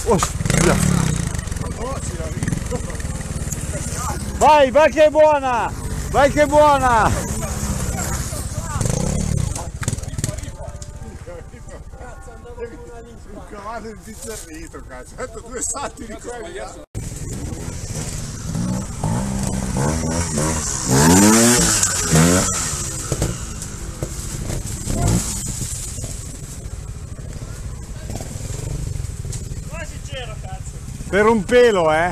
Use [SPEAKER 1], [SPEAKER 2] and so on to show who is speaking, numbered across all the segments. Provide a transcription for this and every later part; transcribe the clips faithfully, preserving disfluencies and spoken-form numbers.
[SPEAKER 1] Oh, vai, vai che è buona! Vai che è buona!
[SPEAKER 2] Un cavallo impizzarrito, cazzo, ha fatto due salti di quelli.
[SPEAKER 3] Quasi c'ero, cazzo.
[SPEAKER 1] Per un pelo, eh!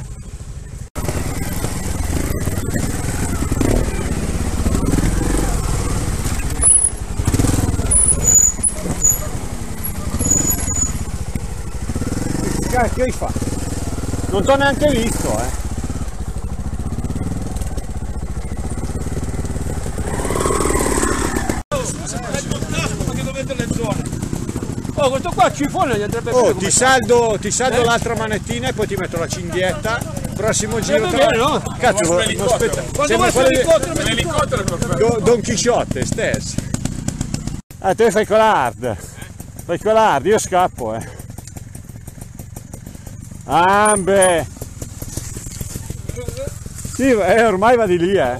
[SPEAKER 1] Che hai fatto? Non t'ho neanche visto, eh!
[SPEAKER 3] Oh, questo qua cifone gli andrebbe
[SPEAKER 1] Oh,
[SPEAKER 3] bene.
[SPEAKER 1] ti saldo, ti saldo eh? l'altra manettina e poi ti metto la cinghietta. Prossimo giro tra...
[SPEAKER 3] bene, no?
[SPEAKER 1] Cazzo, non aspetta.
[SPEAKER 3] Quando vuoi l'elicottero,
[SPEAKER 2] di... l'elicottero per
[SPEAKER 1] Don, Don Chisciotte stesso. Ah, te fai con l'hard. Eh? Fai con l'hard, io scappo, eh. Ambe! Sì, eh, ormai va di lì, eh.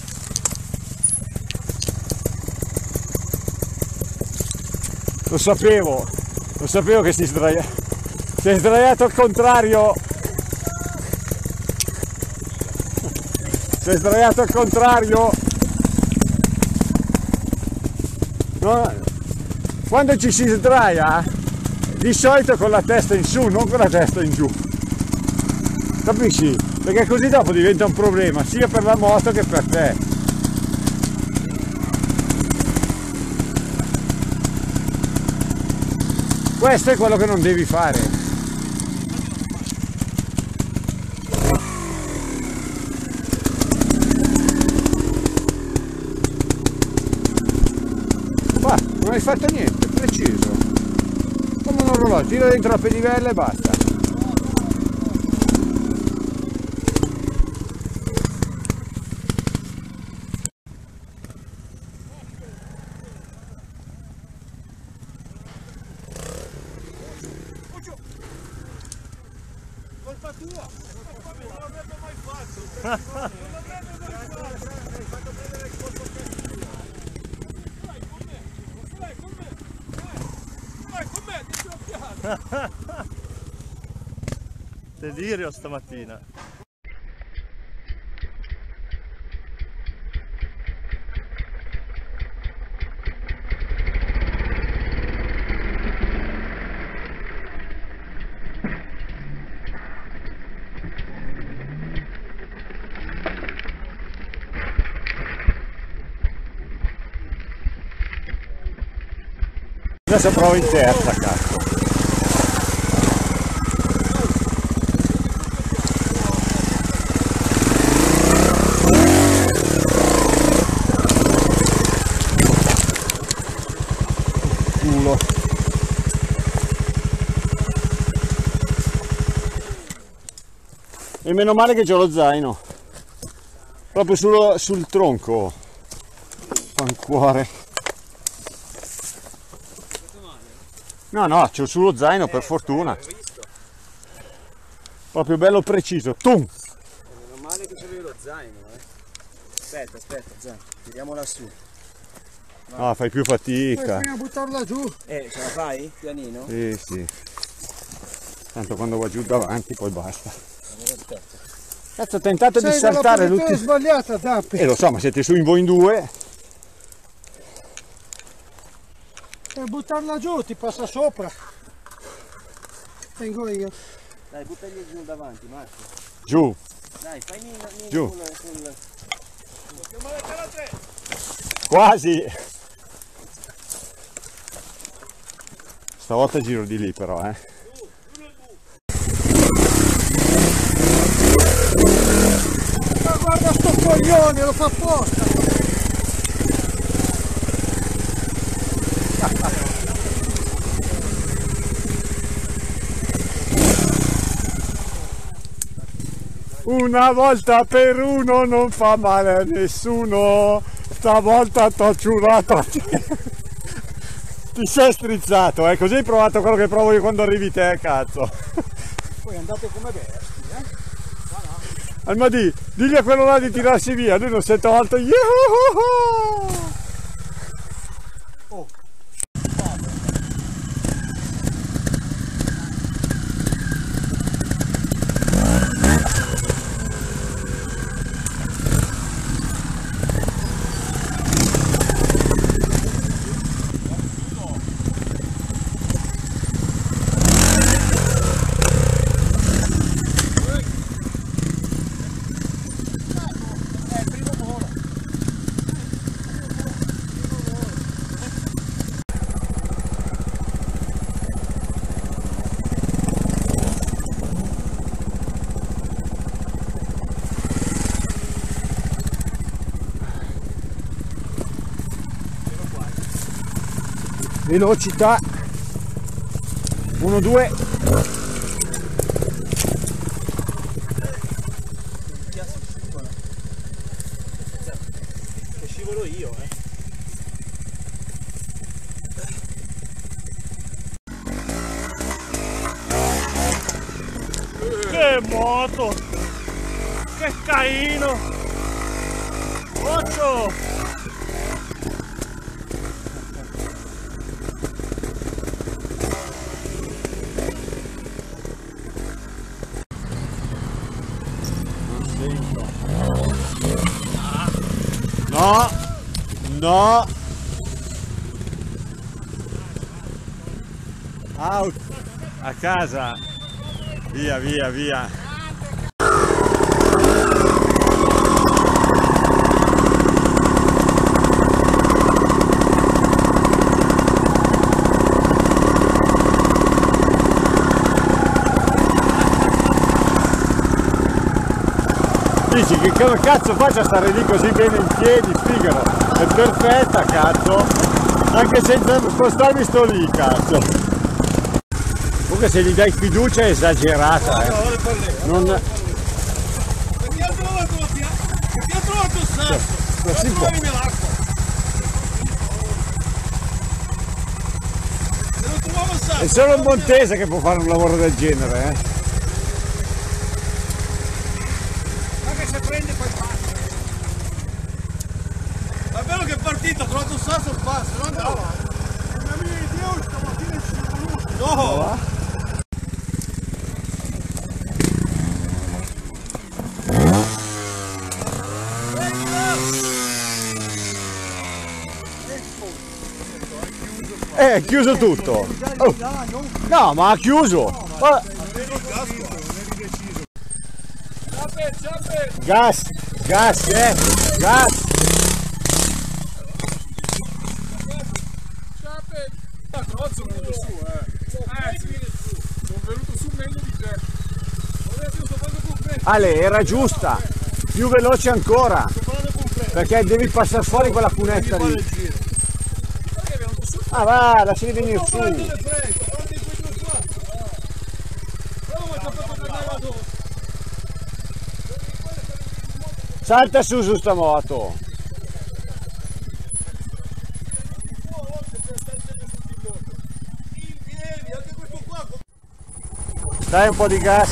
[SPEAKER 1] Lo sapevo, lo sapevo che si sdraia. Si è sdraiato al contrario. Si è sdraiato al contrario. No, quando ci si sdraia, di solito con la testa in su, non con la testa in giù. Capisci? Perché così dopo diventa un problema, sia per la moto che per te. Questo è quello che non devi fare. Ma non hai fatto niente, preciso. Come un orologio, tira dentro la pedivella e basta.
[SPEAKER 3] Colpa tua! Non l'avrebbe mai fatto! Non l'avrebbe mai fatto! Hai fatto prendere il colpo per Vai con me! Vai con me! Vai con me! Ti sto piano!
[SPEAKER 4] Delirio stamattina.
[SPEAKER 1] Adesso provo in terza, cazzo. Culo. E meno male che c'ho lo zaino. Proprio sullo, sul tronco. Fancuore. No, no, c'ho sullo zaino, per fortuna. Proprio bello preciso. Tum!
[SPEAKER 4] Meno male che c'avevi lo zaino, eh. Aspetta, aspetta, zaino. Tiriamola su.
[SPEAKER 1] No, fai più fatica.
[SPEAKER 3] Fai a buttarla giù.
[SPEAKER 4] Eh, ce la fai? Pianino?
[SPEAKER 1] Sì, sì. Tanto quando va giù davanti poi basta.
[SPEAKER 4] Aspetta.
[SPEAKER 1] Cazzo, ho tentato di saltare l'ultimo.
[SPEAKER 3] È sbagliata, Tappi.
[SPEAKER 1] Eh, lo so, ma siete su in voi in due.
[SPEAKER 3] Per buttarla giù ti passa sopra. Tengo io.
[SPEAKER 4] Dai, buttagli giù davanti, Marco.
[SPEAKER 1] Giù.
[SPEAKER 4] Dai, fai nino, nino
[SPEAKER 1] Giù.
[SPEAKER 4] sul... sul...
[SPEAKER 1] Quasi. Stavolta giro di lì però, eh.
[SPEAKER 3] Ma guarda sto coglione, lo fa apposta.
[SPEAKER 1] Una volta per uno non fa male a nessuno, stavolta t'ho giurato. Ti sei strizzato, eh? Così hai provato quello che provo io quando arrivi te, cazzo.
[SPEAKER 3] Poi andate come bestie, eh?
[SPEAKER 1] Almadì, digli a quello là di tirarsi via, lui non si è tolto. Yuhuhuhu!
[SPEAKER 3] Oh.
[SPEAKER 1] Velocità uno due.
[SPEAKER 4] Che scivolo io, eh.
[SPEAKER 3] Che moto! Che caino! Occhio!
[SPEAKER 1] No, no. Out. A casa. Via, via, via. Dici che come cazzo faccio a stare lì così bene in piedi, figaro? È perfetta, cazzo! Anche senza spostarmi sto lì, cazzo! Comunque se gli dai fiducia è esagerata, eh! Non...
[SPEAKER 3] Perché ha trovato la pia... Perché ha trovato il sasso?
[SPEAKER 1] Non si può.
[SPEAKER 3] l'acqua! Se non trovavo il sasso...
[SPEAKER 1] È solo un montese che può fare un lavoro del genere, eh!
[SPEAKER 3] Se prende poi passa. Ma è bello che è partito, ha trovato un sasso e passa, non andava. Una mia idea stamattina è scivoloso. No!
[SPEAKER 1] Eh, è chiuso tutto! Oh. No, ma ha chiuso! Oh. Gas, gas, eh, gas.
[SPEAKER 3] Sono venuto su, eh. Eh, sono venuto su meglio di te.
[SPEAKER 1] Ale, era giusta, più veloce ancora, perché devi passare fuori quella cunetta lì. Ah va, lasciali venire su. Salta su su sta moto. Dai un po' di gas.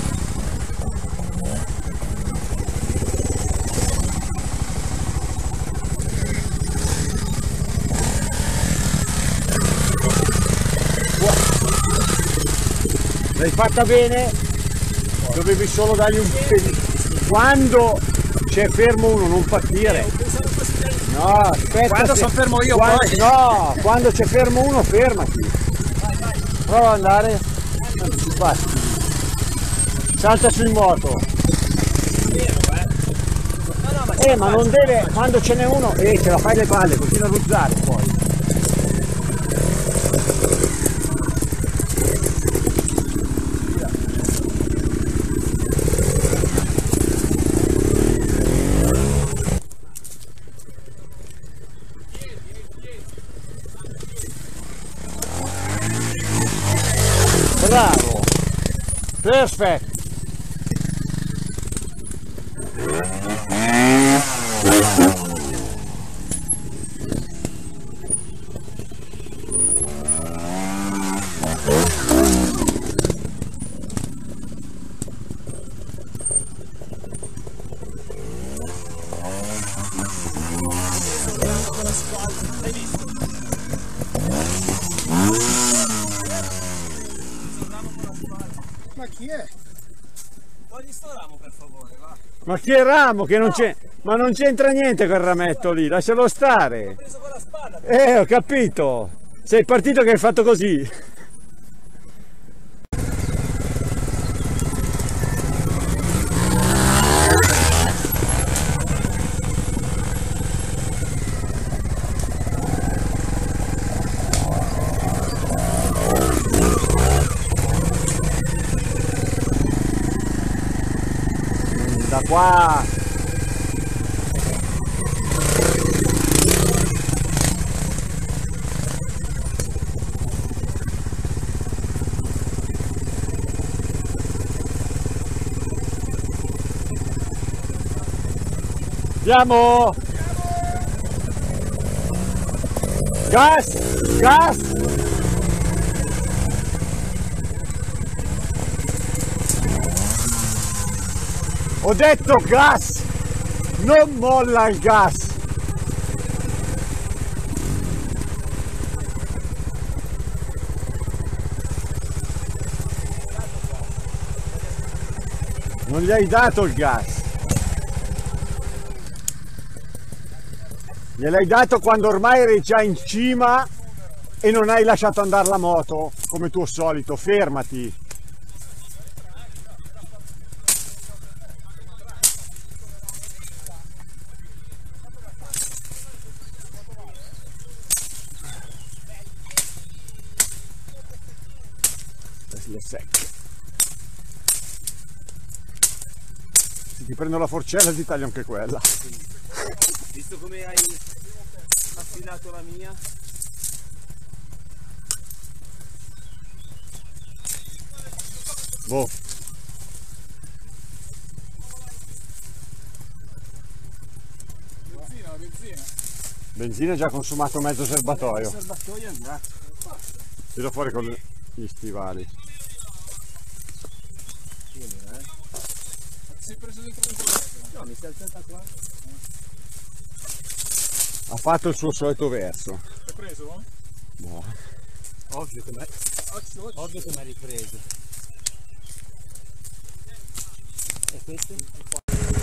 [SPEAKER 1] L'hai fatta bene? Dovevi solo dargli un pelino. Quando c'è fermo uno non partire. No, aspetta.
[SPEAKER 4] Quando
[SPEAKER 1] se...
[SPEAKER 4] sono fermo io
[SPEAKER 1] quando...
[SPEAKER 4] poi.
[SPEAKER 1] No, quando c'è fermo uno fermati. Vai, vai. Prova ad andare. Tanto ci passi. Salta su in moto. Eh ma non deve, quando ce n'è uno, eh ce la fai le palle, continua a ruzzare poi. Bravo, perfetto.
[SPEAKER 4] L'hai visto?
[SPEAKER 2] Ma chi è?
[SPEAKER 4] Togli sto ramo per favore, va.
[SPEAKER 1] Ma che ramo che non c'è, ma non c'entra niente quel rametto lì, lascialo stare.
[SPEAKER 4] Ho preso con la spada.
[SPEAKER 1] Eh, ho capito. Sei partito che hai fatto così. Da qua. Andiamo! Gas! Gas! Ho detto gas! Non molla il gas! Non gli hai dato il gas! Gliel'hai dato quando ormai eri già in cima e non hai lasciato andare la moto, come tuo solito. Fermati! Le secche. Se ti prendo la forcella ti taglio anche quella.
[SPEAKER 4] Visto come hai affilato la mia.
[SPEAKER 1] Boh.
[SPEAKER 2] Benzina, benzina.
[SPEAKER 1] Benzina già consumato mezzo serbatoio.
[SPEAKER 4] Il serbatoio è andato.
[SPEAKER 1] Tiro fuori con gli stivali.
[SPEAKER 2] Si è preso dentro il cuore.
[SPEAKER 4] No, mi si è alzata qua.
[SPEAKER 1] Ha fatto il suo solito verso.
[SPEAKER 2] L'hai preso?
[SPEAKER 1] Boh.
[SPEAKER 4] Ovvio che mi Ovvio che mi ha ripreso. E questo?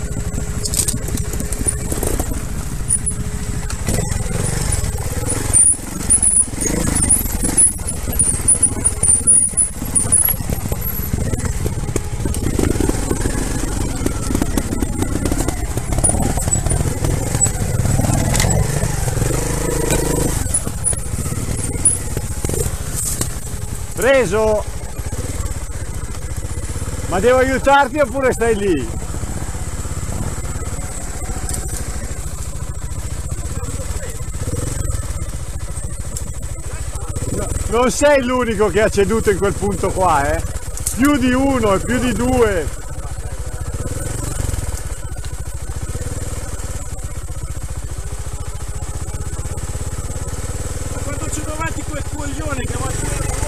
[SPEAKER 1] Preso! Ma devo aiutarti oppure stai lì? No, non sei l'unico che ha ceduto in quel punto qua, eh? Più di uno e più di due!
[SPEAKER 4] Quando ci davanti quel coglione che va a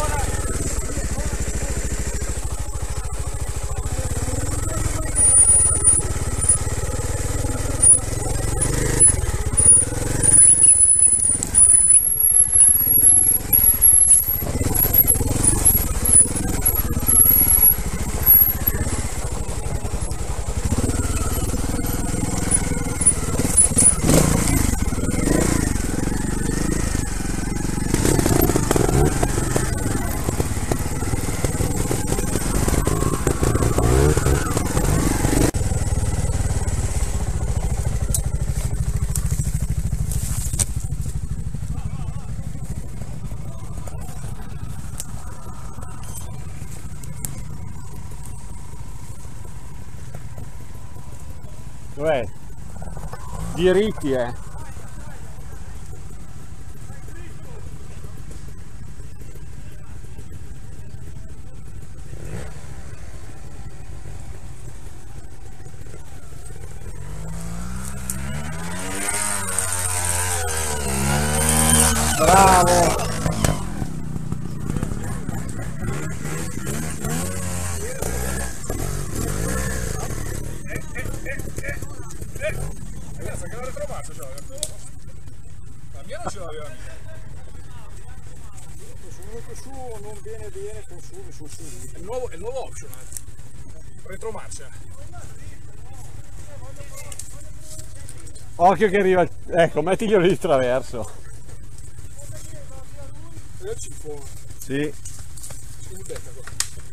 [SPEAKER 1] Dov'è? Diritti, eh? Bravo!
[SPEAKER 2] Ragazzi, che l'ho ritrovato, cioè,
[SPEAKER 3] mia non ce l'aveva mica.
[SPEAKER 2] Sono venuto su, non viene bene, consumi su su.
[SPEAKER 3] È il nuovo, è il nuovo option, eh. Retromarcia.
[SPEAKER 1] Occhio che arriva, ecco, mettiglielo di traverso.
[SPEAKER 3] E il cifo.
[SPEAKER 1] Sì.
[SPEAKER 3] Si becca qua.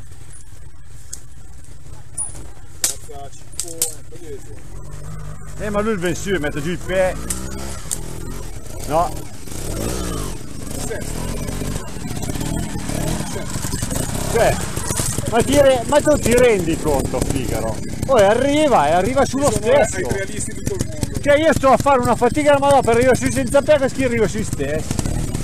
[SPEAKER 3] Forza, cifone, poi devi fuori.
[SPEAKER 1] Eh ma lui il ven su e mette giù i pe. No. Cioè, ma, ti re... ma tu ti rendi conto, Figaro? Poi arriva e arriva sullo
[SPEAKER 3] Sono
[SPEAKER 1] stesso.
[SPEAKER 3] ai realisti di tutto il mondo.
[SPEAKER 1] Cioè io sto a fare una fatica da madonna per arrivare sui senza pe, che arrivo sui stessi.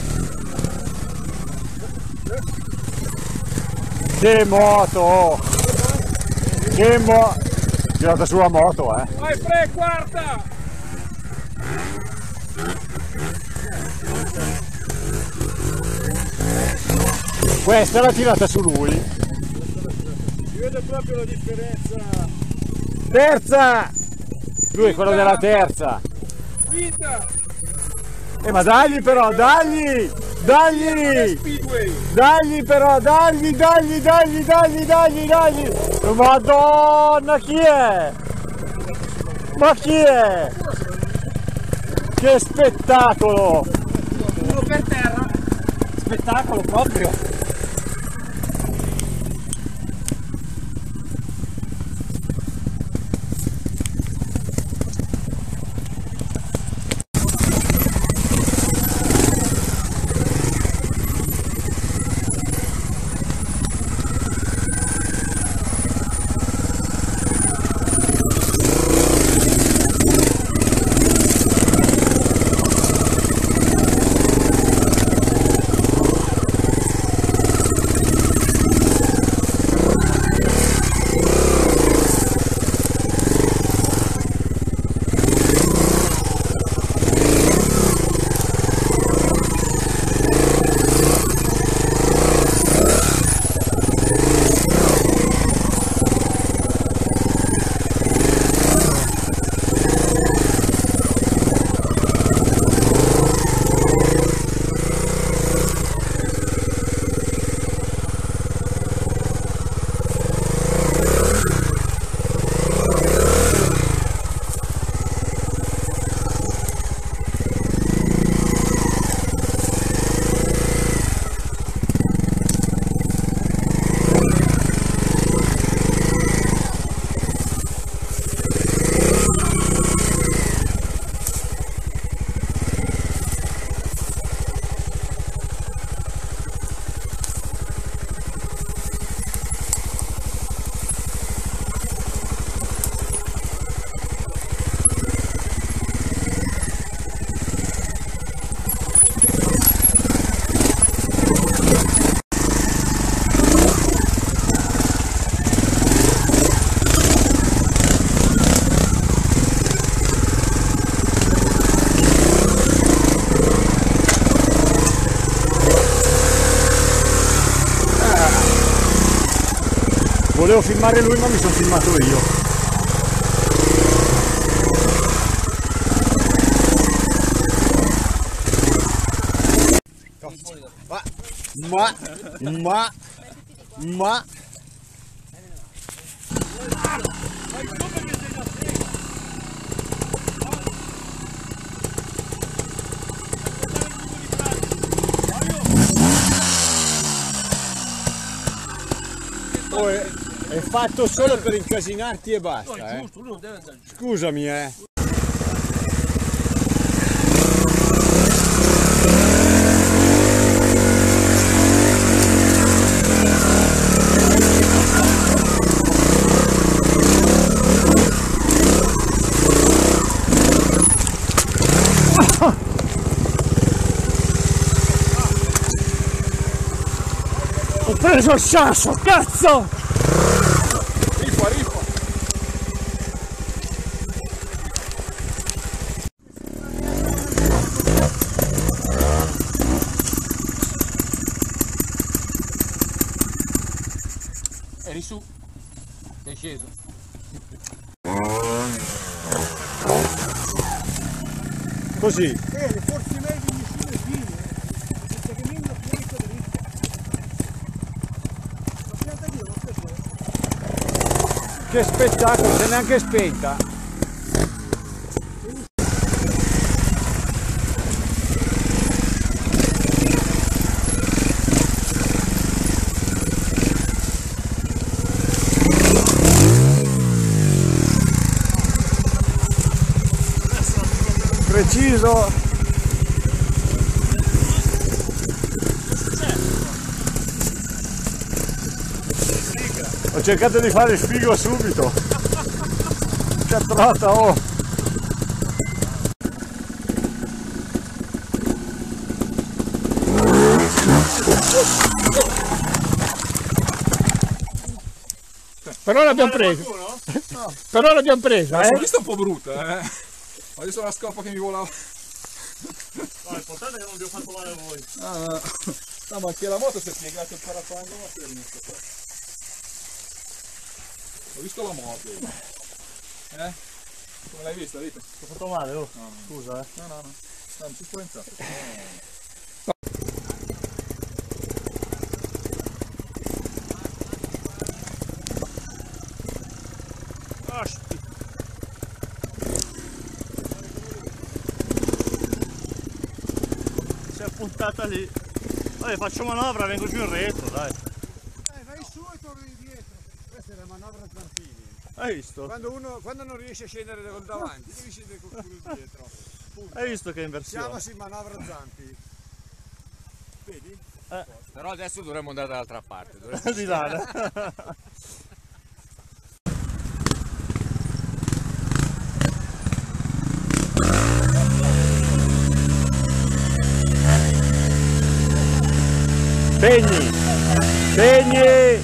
[SPEAKER 1] Che moto! Che mo... Tirata sulla moto, eh!
[SPEAKER 3] Vai Fre, quarta!
[SPEAKER 1] Questa è la tirata su lui.
[SPEAKER 2] Si vede proprio la differenza.
[SPEAKER 1] Terza! Lui è quello della terza.
[SPEAKER 3] Quinta!
[SPEAKER 1] Eh ma dagli però, dagli! Dagli!
[SPEAKER 3] Speedway!
[SPEAKER 1] Dagli però, dagli, dagli, dagli, dagli, dagli, dagli! Madonna, chi è? Ma chi è? Che spettacolo!
[SPEAKER 4] Uno per terra. Spettacolo proprio.
[SPEAKER 1] Volevo filmare lui ma mi sono filmato io. Ma, ma, ma, ma. Oh, è, è fatto solo per incasinarti e basta, eh. Scusami, eh. Ho preso il sasso, cazzo!
[SPEAKER 3] Riffa, riffa! Eri su, sei sceso.
[SPEAKER 1] Così.
[SPEAKER 2] Bene, forse meglio
[SPEAKER 1] Che spettacolo, se neanche spenta. Preciso. Ho cercato di fare sfigo subito. Catrota, oh!
[SPEAKER 3] Però l'abbiamo presa. No. Però l'abbiamo presa, eh?
[SPEAKER 5] L'ho vista un po' brutta, eh. Ho visto la scopa che mi volava.
[SPEAKER 3] No, l'importante è che non vi ho fatto male a voi.
[SPEAKER 5] Ah, no. No, ma che la moto si è piegata il parafango, ma si è rimessa qua. Ho visto la moto. Eh? Come l'hai vista, Vito?
[SPEAKER 3] Ti ho fatto male, oh.
[SPEAKER 5] No,
[SPEAKER 3] Scusa, eh.
[SPEAKER 5] no, no, no. No, non si spaventa.
[SPEAKER 3] Si è puntata lì. Vabbè, faccio manovra, vengo giù in retro, dai.
[SPEAKER 1] Eh, vai su e torni dietro. Questa è la manovra zampini.
[SPEAKER 3] Hai visto?
[SPEAKER 1] Quando uno quando non riesce a scendere col davanti, devi scendere col culo dietro. Punto.
[SPEAKER 3] Hai visto che inversione?
[SPEAKER 1] Chiamasi manovra zampi. Vedi?
[SPEAKER 3] Eh.
[SPEAKER 2] Però adesso dovremmo andare dall'altra parte. Dovremmo...
[SPEAKER 3] Di là, eh.
[SPEAKER 1] Spegni! Spegni!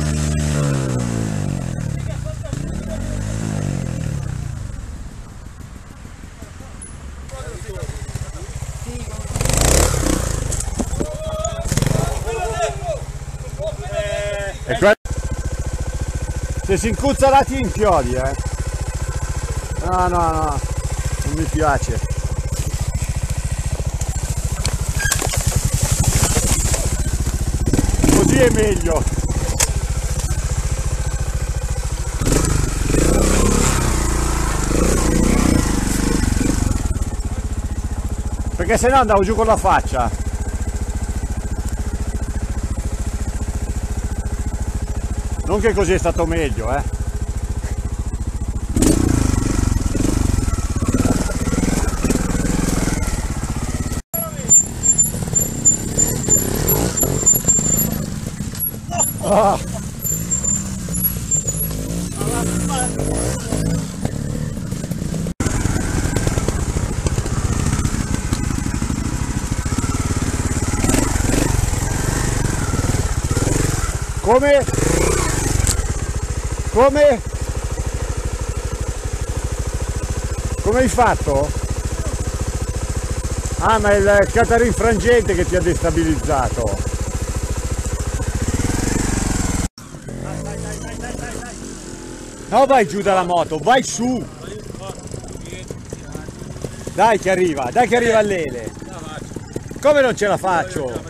[SPEAKER 1] E qua... Se si incuzza la ti inchiodi, eh! No, no, no! Non mi piace! Così è meglio. Perché se no andavo giù con la faccia. Non che così è stato meglio, eh. Ah. Come? Come? Come hai fatto? Ah, ma è il catarin frangente che ti ha destabilizzato. No, vai giù dalla moto, vai su! Dai che arriva, dai che arriva l'ele! Come non ce la faccio?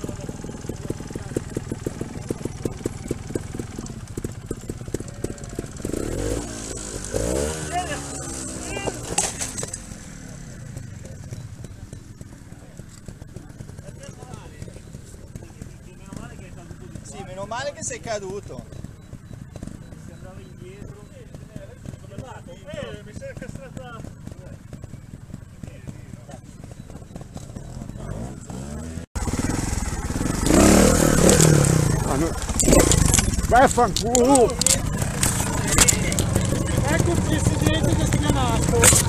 [SPEAKER 4] Sì, meno male che sei caduto.
[SPEAKER 3] Si andava indietro. Eh, mi si è incastrata.
[SPEAKER 1] Ah, no. Vaffanculo!
[SPEAKER 3] Ecco il presidente che si è chiamato.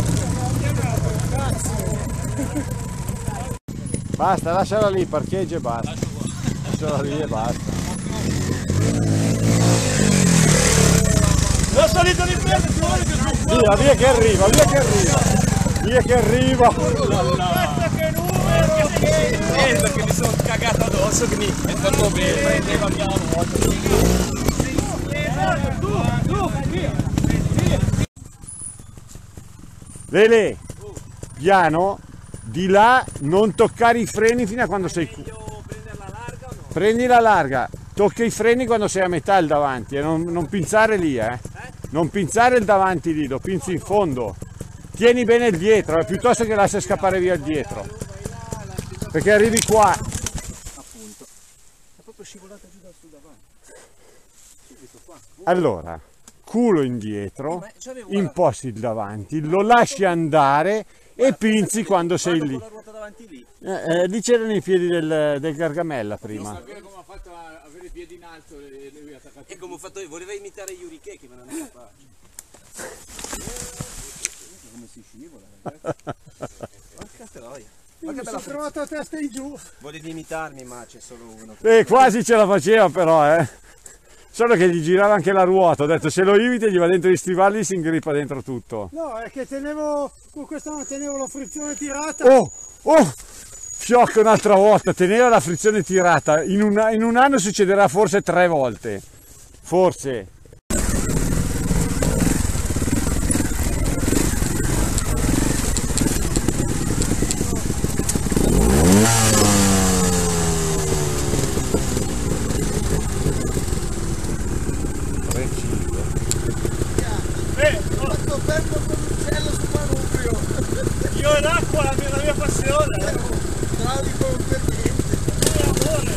[SPEAKER 1] Basta, lasciala lì, parcheggia e basta. Lasciala lì e basta.
[SPEAKER 3] L'ho salito di piede, ti vuole che tu
[SPEAKER 1] Via, via che arriva, via che arriva! Via che arriva!
[SPEAKER 3] Guarda che numero!
[SPEAKER 4] Penso che mi sono cagato addosso, che mi è stato bene, prendeva via la moto.
[SPEAKER 3] Tu, tu, via!
[SPEAKER 1] Lele, piano, di là non toccare i freni fino a quando sei qui.
[SPEAKER 4] Devo prendere la larga o no?
[SPEAKER 1] Prendi la larga, tocca i freni quando sei a metà il davanti e non, non pinzare lì, eh. Non pinzare il davanti lì, lo pinzi in fondo. Tieni bene il dietro, eh, piuttosto che lascia scappare via il dietro. Perché arrivi qua.
[SPEAKER 4] Appunto. È proprio scivolata giù dal sul davanti.
[SPEAKER 1] Allora, culo indietro,
[SPEAKER 4] Eh, ma c'avevo, guarda.
[SPEAKER 1] imposti il davanti, lo lasci andare e pinzi quando sei
[SPEAKER 4] Guarda
[SPEAKER 1] lì.
[SPEAKER 4] con la ruota davanti lì.
[SPEAKER 1] Eh, eh, lì c'erano i piedi del, del Gargamella prima.
[SPEAKER 5] Sapere come ha fatto a avere i piedi in alto e lui attaccato.
[SPEAKER 4] E come ho fatto io, voleva imitare Yuri Keke, ma non è capace. Come si scivola, ragazzi. Porca troia. Ma che bella
[SPEAKER 3] Ho trovato la testa in giù.
[SPEAKER 4] Volevi imitarmi, ma c'è solo uno.
[SPEAKER 1] Eh, quasi ce la faceva però, eh. Solo che gli girava anche la ruota, ho detto se lo imiti gli va dentro gli stivali e si ingrippa dentro tutto.
[SPEAKER 3] No, è che tenevo, con questa non tenevo la frizione tirata.
[SPEAKER 1] Oh, oh, fiocca un'altra volta, teneva la frizione tirata, in un, in un anno succederà forse tre volte, forse.
[SPEAKER 3] Fatto fermo con l'uccello sul manubrio. Io e l'acqua, la mia, la mia passione. Idraulico per niente.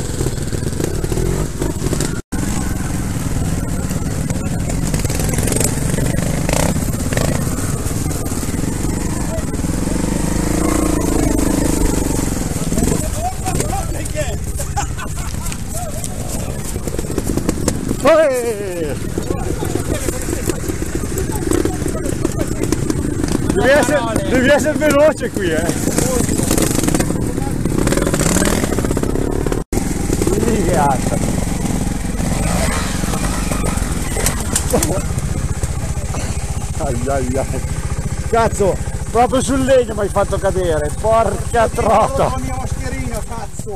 [SPEAKER 1] Eh! Devi essere, devi essere veloce qui, eh! Lì che alta! Ai ai ai! Cazzo! Proprio sul legno mi hai fatto cadere! Porca trota!
[SPEAKER 3] La mia mascherina, cazzo.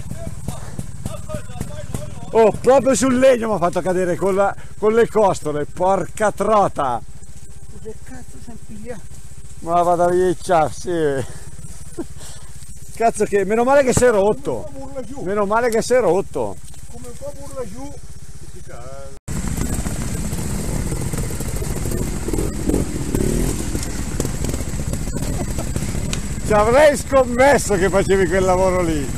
[SPEAKER 1] Oh, proprio sul legno mi ha fatto cadere con, la, con le costole! Porca trota!
[SPEAKER 3] Che cazzo si piglia?
[SPEAKER 1] Ma vada via, sì. Cazzo che, meno male che si è rotto.
[SPEAKER 3] Burla giù.
[SPEAKER 1] Meno male che si è rotto.
[SPEAKER 3] Come un po' burla giù.
[SPEAKER 1] Ci avrei scommesso che facevi quel lavoro lì.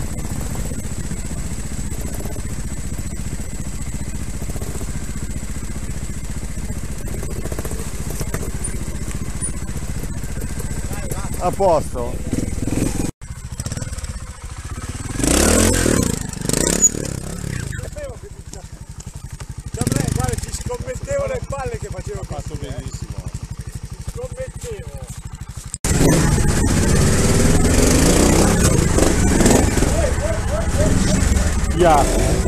[SPEAKER 1] A posto. Guarda, ci scommettevo le palle che facevo fatto benissimo. Scommettevo. Yeah.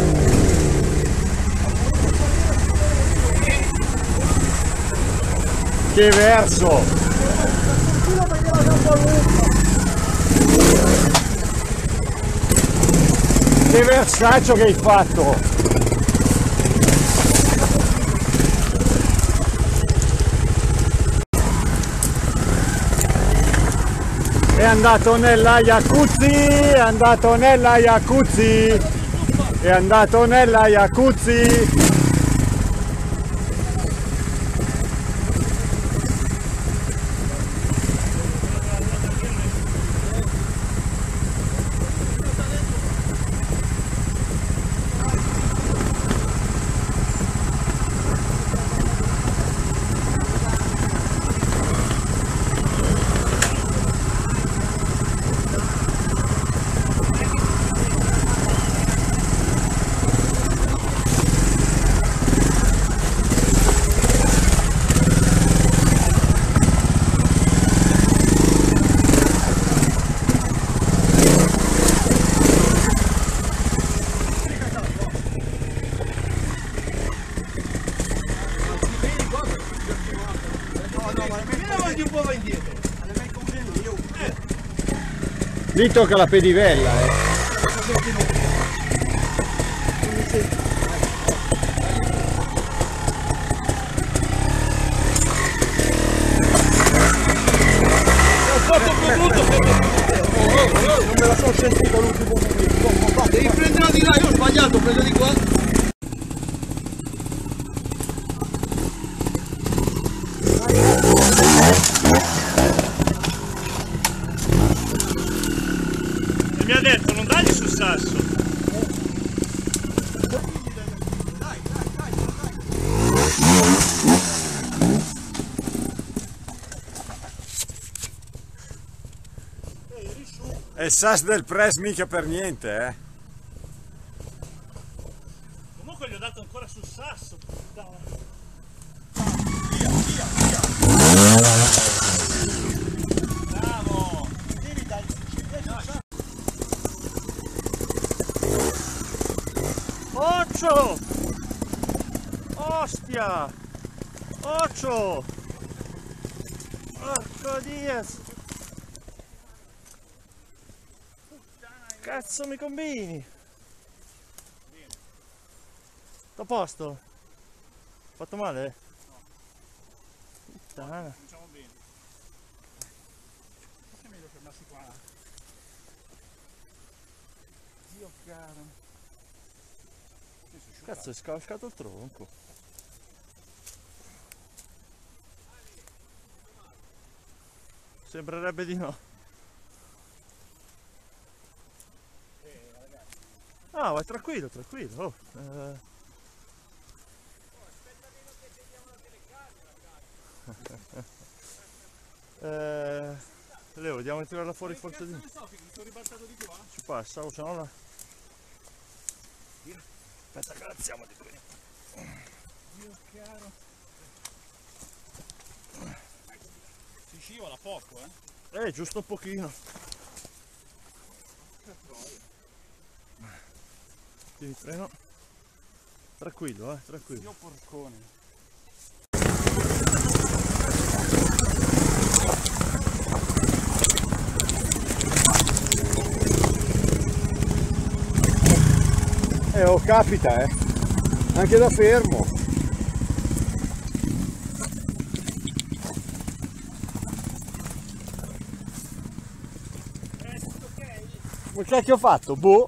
[SPEAKER 1] Che verso! Che versaccio che hai fatto! È andato nella jacuzzi, è andato nella jacuzzi, è andato nella jacuzzi. Lì tocca la pedivella, eh.
[SPEAKER 3] Non me la sono sentito l'ultimo momento. Devi prendere di là, io ho sbagliato, prendo di qua.
[SPEAKER 1] E il sas del press mica per niente, eh.
[SPEAKER 3] Comunque gli ho dato ancora sul sasso, puttana. Bravo! Devi dare Occio! Ostia! Occio! Porco Diaz! Cazzo mi combini? Sto a posto? Fatto male? No. Puttana.
[SPEAKER 5] Cominciamo bene. Forse è meglio fermarsi qua. Dio caro.
[SPEAKER 3] Cazzo, è scascato il tronco. Sembrerebbe di no. Ah, vai tranquillo, tranquillo. Oh, eh. eh, Leo, vediamo di tirarla fuori forse di...
[SPEAKER 5] Mi sono ribaltato di qua.
[SPEAKER 3] Ci passa, o se no la... Aspetta che alziamo di qui.
[SPEAKER 5] Dio caro. Si scivola poco, eh?
[SPEAKER 3] Eh, giusto un pochino. Tieni freno. Tranquillo, eh, tranquillo.
[SPEAKER 5] Dio porcone.
[SPEAKER 1] Eh, oh, capita, eh. Anche da fermo. Ma che cacchio ho fatto? Boh.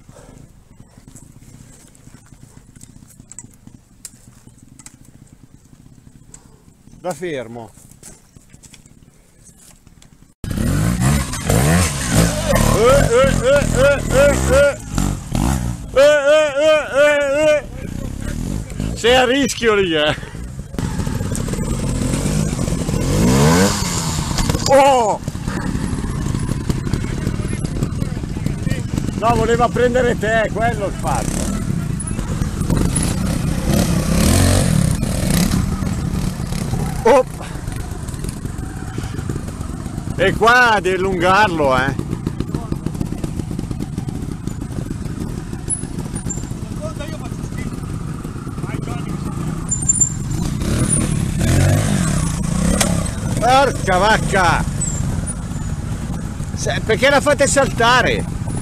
[SPEAKER 1] Da fermo. Eh, eh, eh, eh, eh, eh. Eh, eh, eh, eh, eh. Sei a rischio lì, eh. Oh! No, voleva prendere te, quello il fatto. Oh! E qua devi allungarlo, eh. Porca vacca! Se, perché la fate saltare?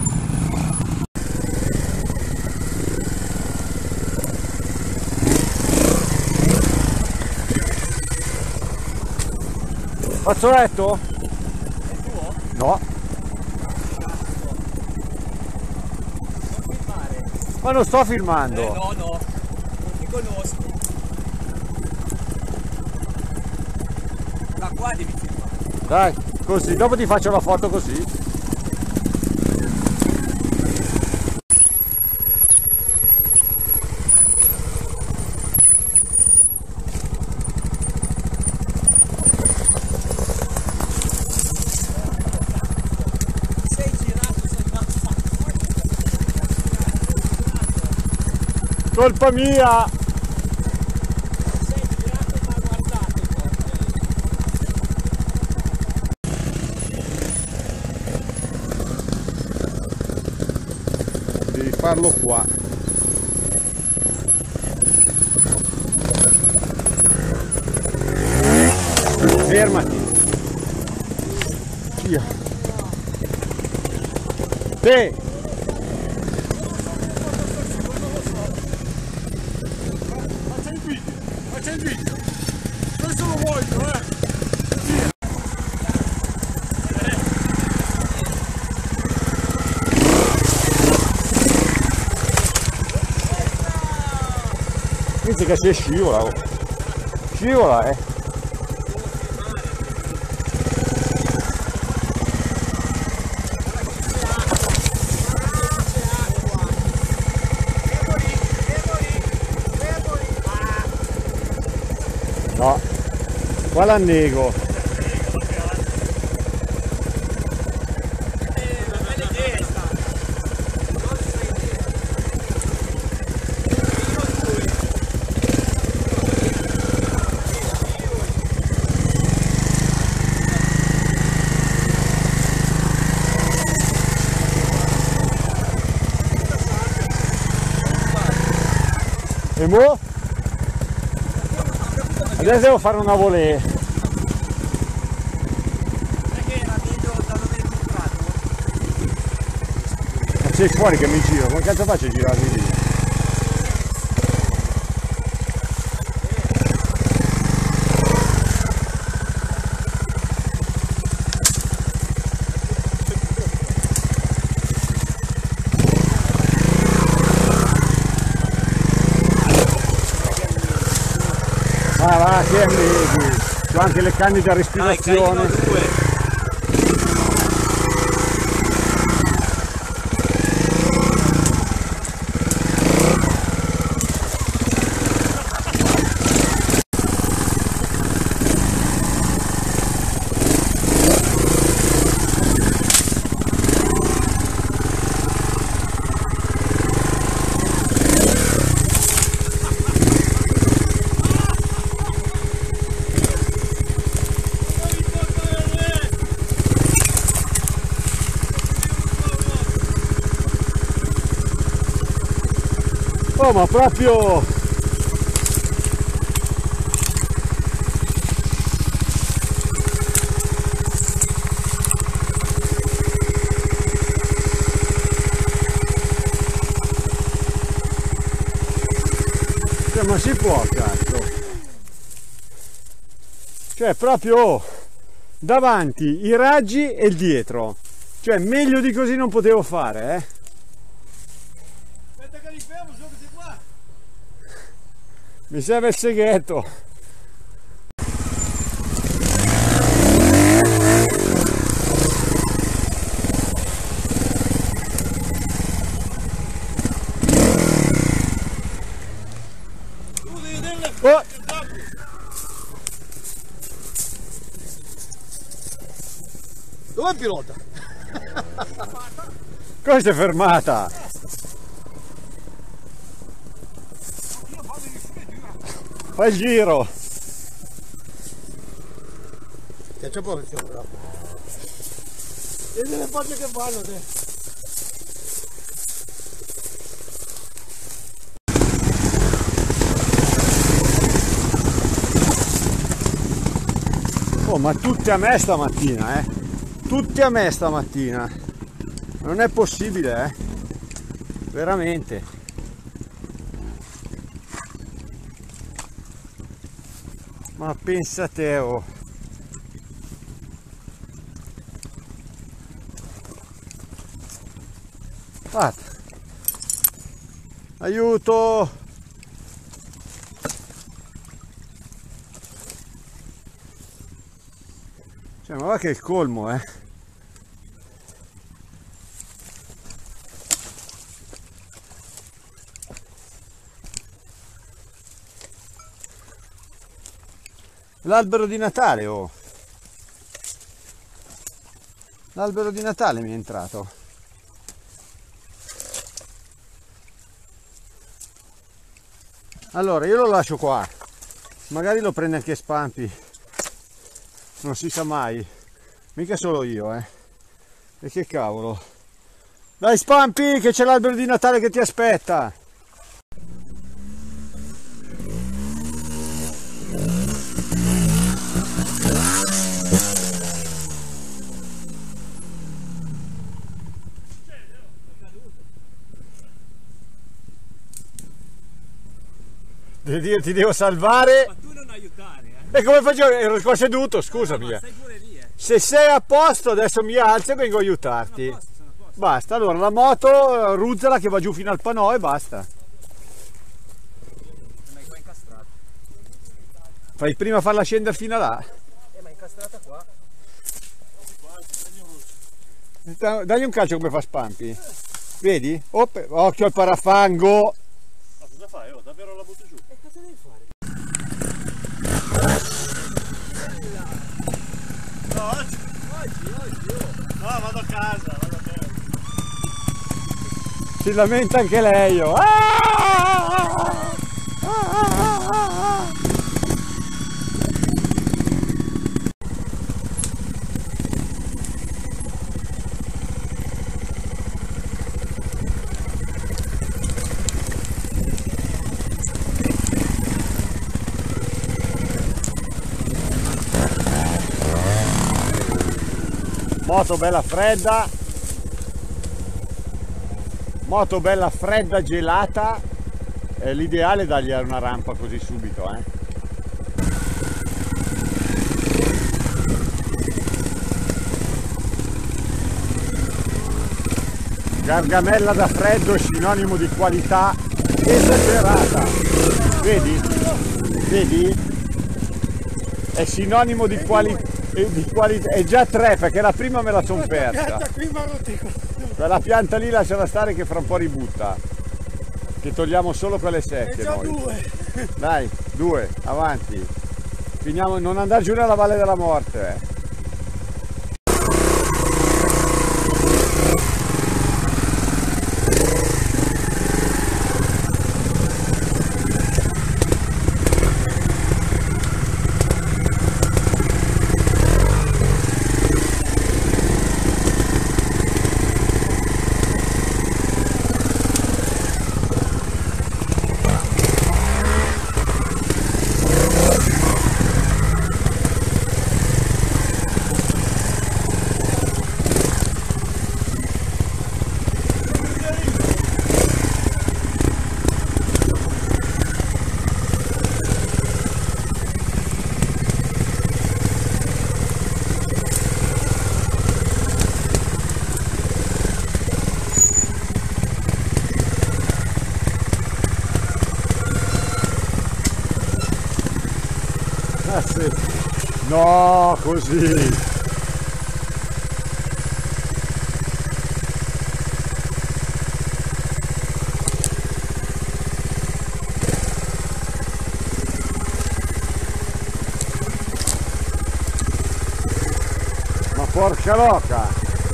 [SPEAKER 1] Fazzoletto?
[SPEAKER 4] È tuo?
[SPEAKER 1] No.
[SPEAKER 4] Non filmare.
[SPEAKER 1] Ma non sto filmando.
[SPEAKER 4] Eh no, no. Non ti conosco. Da qua devi filmare.
[SPEAKER 1] Dai, così, dopo ti faccio la foto così.
[SPEAKER 4] Sei girato, sei andato.
[SPEAKER 1] Colpa mia!
[SPEAKER 4] Sei girato ma guardato forse.
[SPEAKER 1] Devi farlo qua. Fermati. Via. Te.
[SPEAKER 5] Faccia il video, faccia il video. Questo lo voglio, eh.
[SPEAKER 1] Dice che si scivola. Oh. Scivola, eh. No, qua la nego.
[SPEAKER 4] Eh, ma belle
[SPEAKER 1] E mo? Adesso devo fare una volée.
[SPEAKER 4] Perché era meglio da dove hai comprato?
[SPEAKER 1] Ma sei fuori che mi giro, come cazzo faccio a girarmi lì? Ah va, che amici, c'ho anche le canne da respirazione.
[SPEAKER 4] Dai, due.
[SPEAKER 1] Oh, ma proprio... Cioè, ma si può, cazzo. Cioè, proprio davanti i raggi e il dietro. Cioè, meglio di così non potevo fare, eh.
[SPEAKER 3] Aspetta che li fermo, so che sei qua.
[SPEAKER 1] Mi serve il seghetto.
[SPEAKER 3] Tu devi vedere
[SPEAKER 1] Oh!
[SPEAKER 3] dove è il pilota?
[SPEAKER 1] Come si è fermata? Fai il giro.
[SPEAKER 3] Che c'è poco c'è bravo. Vedi le foglie che vanno te.
[SPEAKER 1] Oh, ma tutti a me stamattina, eh. Tutti a me stamattina. Non è possibile, eh. Veramente. Ma pensa te, oh. Guarda. Aiuto! Cioè, ma va che è il colmo, eh. L'albero di Natale, oh. L'albero di Natale mi è entrato. Allora, io lo lascio qua. Magari lo prende anche Spampi. Non si sa mai. Mica solo io, eh. E che cavolo. Dai Spampi, che c'è l'albero di Natale che ti aspetta. Devi dire, ti devo salvare.
[SPEAKER 4] Ma tu non aiutare, eh.
[SPEAKER 1] E come faccio? Ero qua seduto, scusami.
[SPEAKER 4] No, ma stai pure lì, eh.
[SPEAKER 1] Se sei a posto adesso mi alzo e vengo a aiutarti.
[SPEAKER 4] Sono a posto, sono a posto.
[SPEAKER 1] Basta, allora la moto ruzzala che va giù fino al panò e basta.
[SPEAKER 4] Ma è qua incastrata.
[SPEAKER 1] Fai prima farla scendere fino a là.
[SPEAKER 4] Eh, ma è incastrata qua.
[SPEAKER 1] Dagli un calcio come fa Spampi. Vedi? Oppe, occhio al parafango.
[SPEAKER 3] Ma cosa fai? Oh, davvero la butto giù?
[SPEAKER 4] E cosa devi fare?
[SPEAKER 3] No, oggi, oggi, oggi, oh. No, vado a casa, vado a casa.
[SPEAKER 1] Si lamenta anche lei. Oh. Ah! Ah, ah, ah, ah. moto bella fredda, moto bella fredda gelata, è l'ideale dargli una rampa così subito, eh. Gargamella da freddo, sinonimo di qualità esagerata, vedi? Vedi? È sinonimo di qualità, di qualità, è già tre perché la prima me la son persa. Quella pianta lì lasciala stare che fra un po' ributta, che togliamo solo quelle secche noi.
[SPEAKER 3] Due.
[SPEAKER 1] Dai, due, avanti, finiamo, non andare giù nella Valle della Morte, eh. Ah, sì. No, così. Ma porca loca.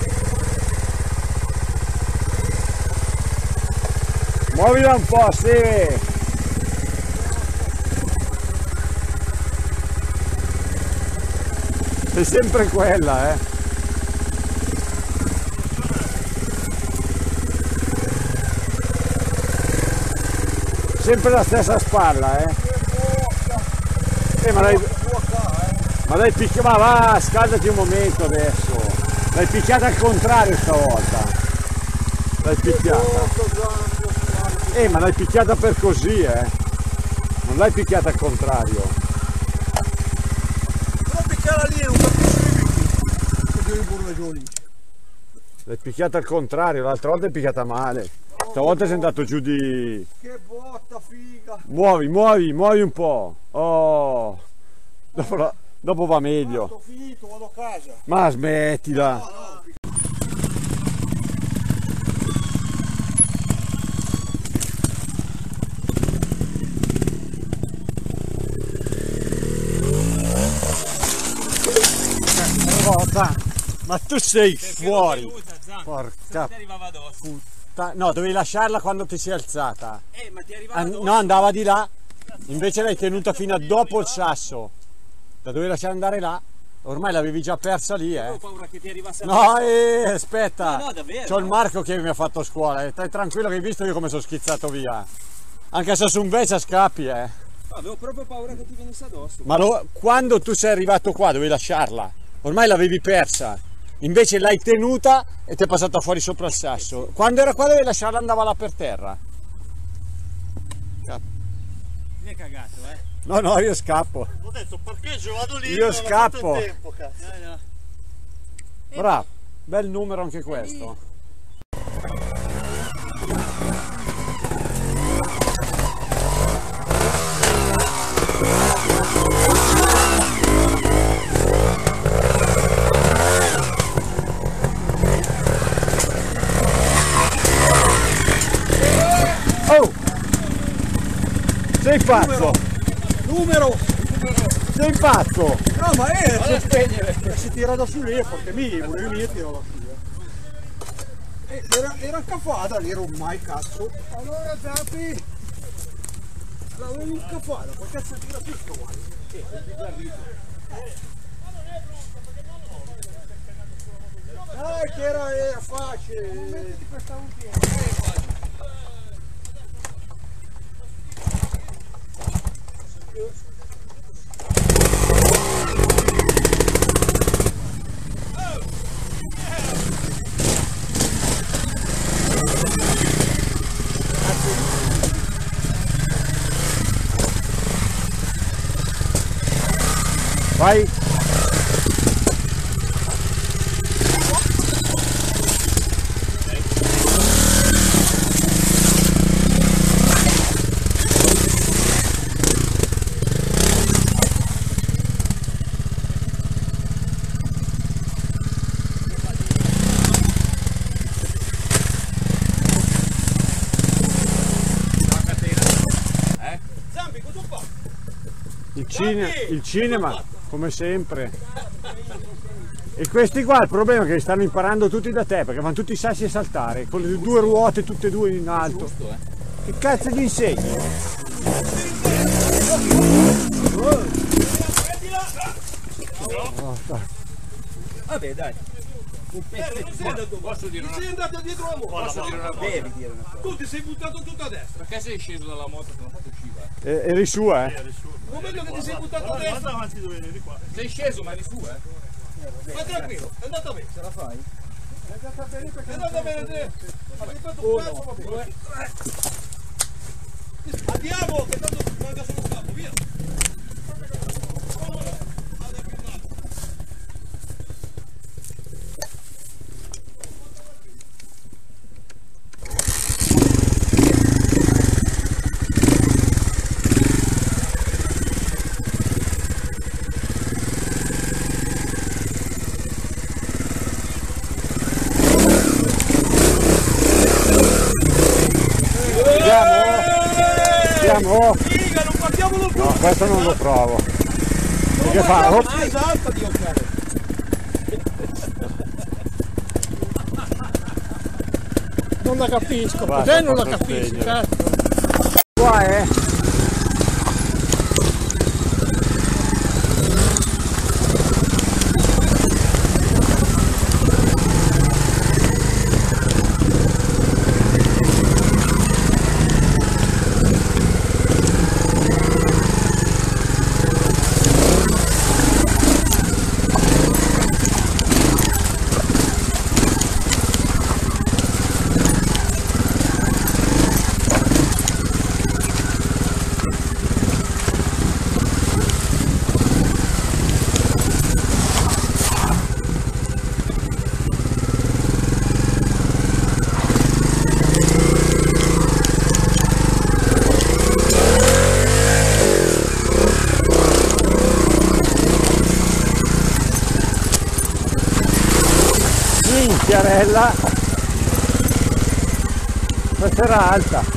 [SPEAKER 1] Muovila un po', sì. È sempre quella, eh. Sempre la stessa spalla, eh. Eh, ma l'hai... Ma l'hai picchiata... Ma va, scaldati un momento adesso. L'hai picchiata al contrario stavolta. L'hai picchiata. Eh, ma l'hai picchiata per così, eh. Non l'hai picchiata al contrario.
[SPEAKER 3] Lì non capisco lì.
[SPEAKER 1] L'hai picchiata al contrario, l'altra volta è picchiata male. Stavolta sei andato giù di...
[SPEAKER 3] Che botta figa!
[SPEAKER 1] Muovi, muovi, muovi un po'. Oh. Dopo, la... Dopo va meglio.
[SPEAKER 3] Ho finito, vado a casa.
[SPEAKER 1] Ma smettila.
[SPEAKER 3] No, no.
[SPEAKER 1] Ma tu sei fuori.
[SPEAKER 4] Porca
[SPEAKER 1] Porca
[SPEAKER 4] ti arrivava addosso.
[SPEAKER 1] puttana. No, dovevi lasciarla quando ti sei alzata.
[SPEAKER 4] Eh, ma ti arrivava
[SPEAKER 1] An-
[SPEAKER 4] addosso.
[SPEAKER 1] no, andava di là. Invece l'hai tenuta fino a dopo il sasso. La dovevi lasciare andare là. Ormai l'avevi già persa lì,
[SPEAKER 4] Ho
[SPEAKER 1] eh.
[SPEAKER 4] paura che ti arrivasse
[SPEAKER 1] No, eh, aspetta.
[SPEAKER 4] No, no, davvero.
[SPEAKER 1] C'ho il Marco che mi ha fatto scuola. eh. Stai tranquillo che hai visto io come sono schizzato via. Anche se su un Vecia scappi, eh.
[SPEAKER 4] No, avevo proprio paura che ti venisse addosso.
[SPEAKER 1] Ma lo- quando tu sei arrivato qua dovevi lasciarla. Ormai l'avevi persa. Invece l'hai tenuta e ti è passata fuori sopra il sasso. Quando era qua dovevi lasciarla, andava là per terra. Cap-
[SPEAKER 4] Mi hai cagato, eh.
[SPEAKER 1] No, no, io scappo.
[SPEAKER 3] Ho detto parcheggio, vado lì.
[SPEAKER 1] Io
[SPEAKER 3] non ho fatto
[SPEAKER 1] scappo.
[SPEAKER 3] il tempo, cazzo.
[SPEAKER 4] No, no.
[SPEAKER 1] Bravo, bel numero anche questo. Oh! Sei pazzo!
[SPEAKER 3] Numero!
[SPEAKER 1] Sei pazzo!
[SPEAKER 3] No, ma è se spegnere! Si tira da su lì, perché mi volevo lì e tiro da su. Eh. Eh, era, era incaffata lì, era ormai cazzo. Allora Zappi! L'avevo incaffata, poi cazzo tira tutto qua. Eh, è bizzarrito. Dai che era, era facile! Non mettiti questa un
[SPEAKER 1] Vai.
[SPEAKER 3] Zampi, cosa fa?
[SPEAKER 1] Il, cine, il cinema, come sempre. E questi qua il problema è che stanno imparando tutti da te, perché vanno tutti i sassi a saltare, con le due ruote tutte e due in alto.
[SPEAKER 4] Giusto, eh.
[SPEAKER 1] Che cazzo gli insegni? Oh, sta-
[SPEAKER 4] Vabbè, dai. Un pezzo.
[SPEAKER 5] Posso dire
[SPEAKER 3] Ti
[SPEAKER 5] una
[SPEAKER 3] sei andato dietro la moto.
[SPEAKER 5] Posso dire una cosa?
[SPEAKER 4] Devi dire una cosa.
[SPEAKER 3] Tu ti sei buttato tutto a destra.
[SPEAKER 5] Perché sei sceso dalla moto che non fatto usciva?
[SPEAKER 1] e- eri su, eh?
[SPEAKER 3] Non vedo che ti sei buttato a destra.
[SPEAKER 2] avanti dove eri qua.
[SPEAKER 5] Sei sceso ma eri su, eh?
[SPEAKER 3] Ma tranquillo, è andata bene.
[SPEAKER 4] Ce la fai?
[SPEAKER 3] È andata bene perché è andata bene Andrea. Hai fatto un cazzo, va bene. Andiamo, che tanto manca solo un capo, via.
[SPEAKER 1] Andiamo?
[SPEAKER 3] Figa, non partiamolo più.
[SPEAKER 1] No, questo non lo provo. E che fa? Oh,
[SPEAKER 3] Mai alta di occare.
[SPEAKER 6] Non la capisco,
[SPEAKER 1] Guarda,
[SPEAKER 6] cos'è non la
[SPEAKER 1] posso
[SPEAKER 6] capisco,
[SPEAKER 1] spegnere.
[SPEAKER 6] cazzo.
[SPEAKER 1] qua, eh? Minchiarella, questa era alta.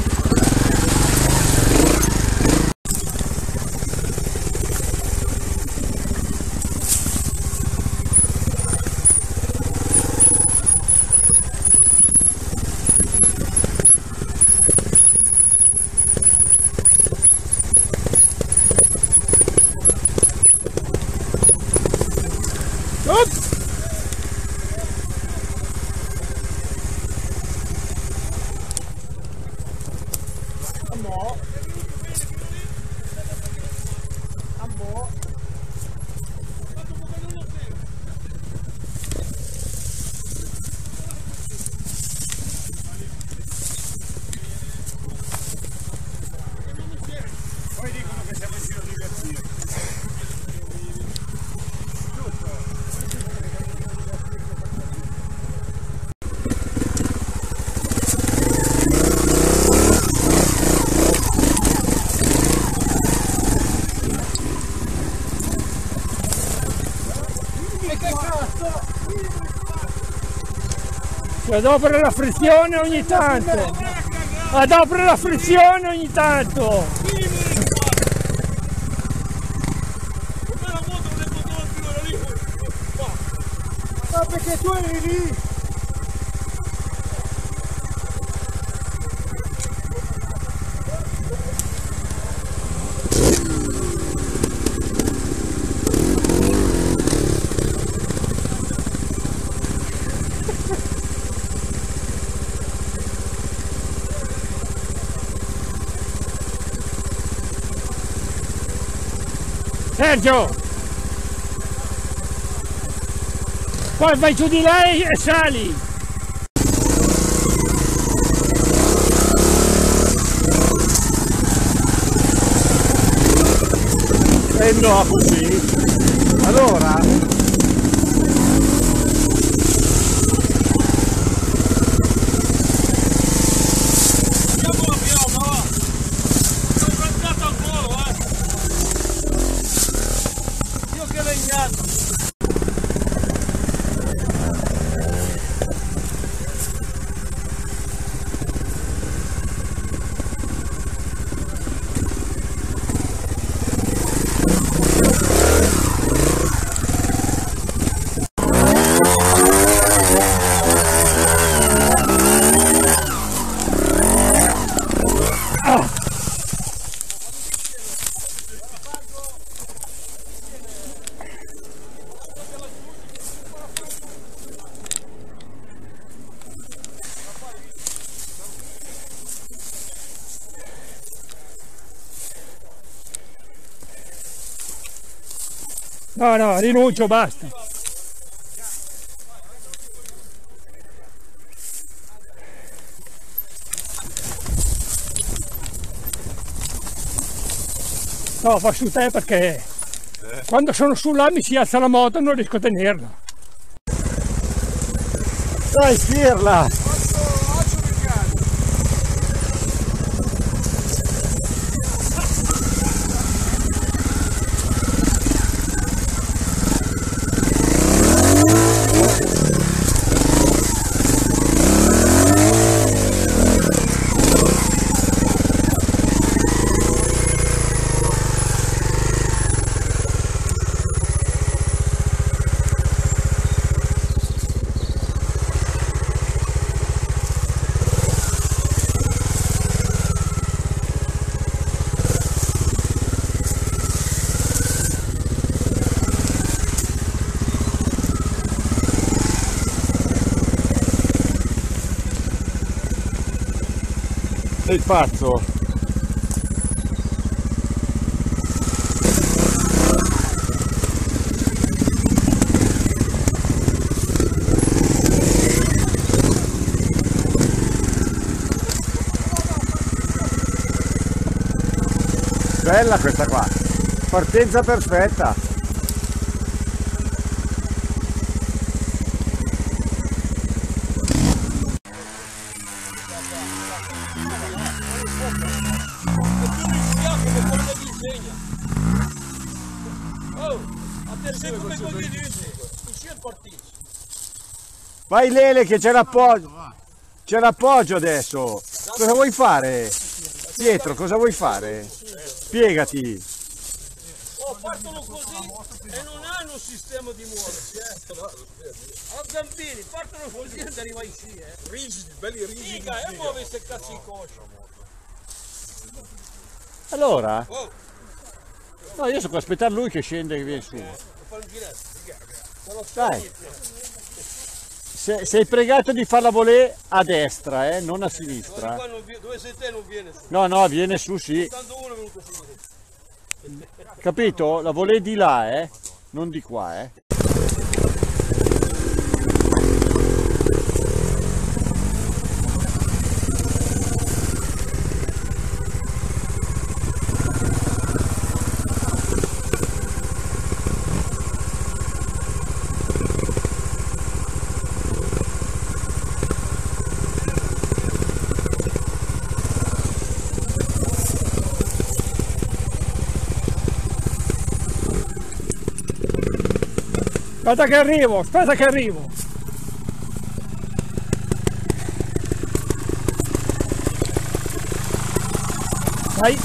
[SPEAKER 2] Poi dicono che siamo in giro di gazzino.
[SPEAKER 6] Adopera la frizione ogni tanto. Adopera la frizione ogni tanto.
[SPEAKER 3] Ma perché tu eri lì?
[SPEAKER 6] Sergio! Poi vai giù di là e sali!
[SPEAKER 1] E no, così. allora
[SPEAKER 3] Andiamo la piomba, va! Sono cantato al volo, eh! Io che legnano!
[SPEAKER 6] No, no, rinuncio, basta. No, fa su te perché quando sono su là mi si alza la moto e non riesco a tenerla.
[SPEAKER 1] dai, schierla. Sei pazzo? Bella questa qua, partenza perfetta. Vai Lele che c'è l'appoggio, c'è l'appoggio adesso. Cosa vuoi fare? Pietro, cosa vuoi fare? Spiegati.
[SPEAKER 3] Oh, partono così e non hanno un sistema di muoversi, eh. A zampini, partono così e arriva in sci, eh.
[SPEAKER 5] Rigidi, belli rigidi.
[SPEAKER 3] Figa, e muove queste cazzo di coscia.
[SPEAKER 1] Allora?
[SPEAKER 3] Oh,
[SPEAKER 1] No, io sto qua a aspettare lui che scende e viene su.
[SPEAKER 3] fa un giretto, figa.
[SPEAKER 1] Dai. Se- sei pregato di fare la volée a destra, eh, non a sinistra.
[SPEAKER 3] Qua non vi- dove sei te non viene su.
[SPEAKER 1] No, no, viene su, sì.
[SPEAKER 3] Tanto uno è venuto su.
[SPEAKER 1] Capito? La volée di là, eh, non di qua, eh.
[SPEAKER 6] Aspetta che arrivo, aspetta che arrivo. Vai.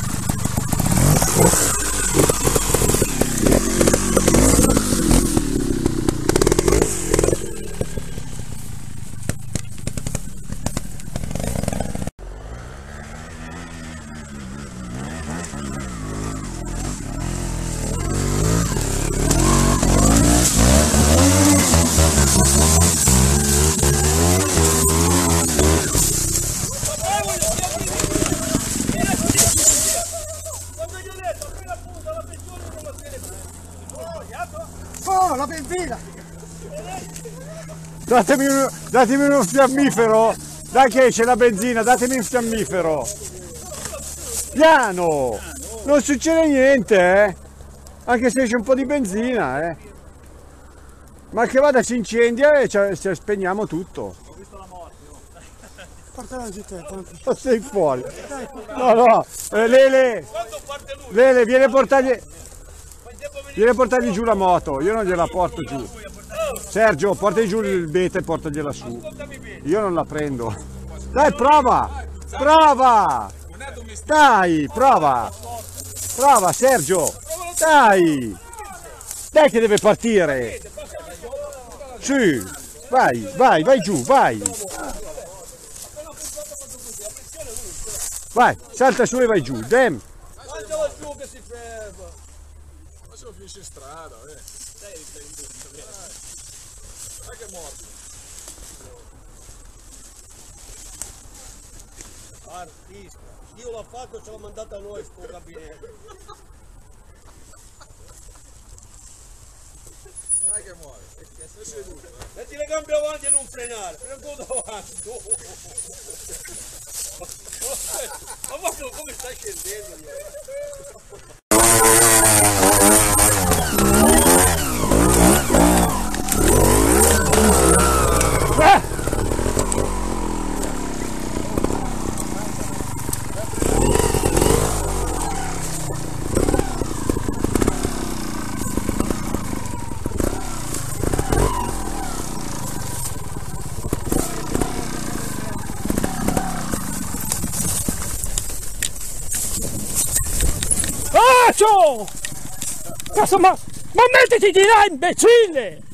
[SPEAKER 2] Oh, la benzina!
[SPEAKER 1] Datemi, un- datemi uno fiammifero. Dai che c'è la benzina, datemi un fiammifero. Piano! Non succede niente, eh. Anche se c'è un po' di benzina, eh. Ma che vada si incendia e ci, ci spegniamo tutto.
[SPEAKER 5] Ho visto la morte.
[SPEAKER 3] Portala giù te, tanto.
[SPEAKER 1] Ma sei fuori. No, no. Eh, Lele.
[SPEAKER 5] Quando parte lui?
[SPEAKER 1] Lele, vieni a portargli. Vieni a portargli giù la moto. Io non gliela porto giù. Sergio, portagli giù il beta e portagliela su. Io non la prendo. Dai, prova. Prova. Dai, prova. Prova, Sergio. Dai. Dai che deve partire. Sì. Vai, vai, vai giù, vai. Vai, salta su e vai giù. Dem.
[SPEAKER 5] Mangialo giù che si ferma. Ma se lo finisce in strada, eh. Dai che è morto.
[SPEAKER 3] Artista. Dio l'ha fatto e ce l'ha mandata a noi sto gabinetto.
[SPEAKER 5] Dai che muore. Sei seduto, eh.
[SPEAKER 3] Metti le gambe avanti e non frenare, frena un po' davanti. Ma guarda come stai scendendo lì.
[SPEAKER 6] Cazzo! Cazzo, ma, ma mettiti di là, imbecille!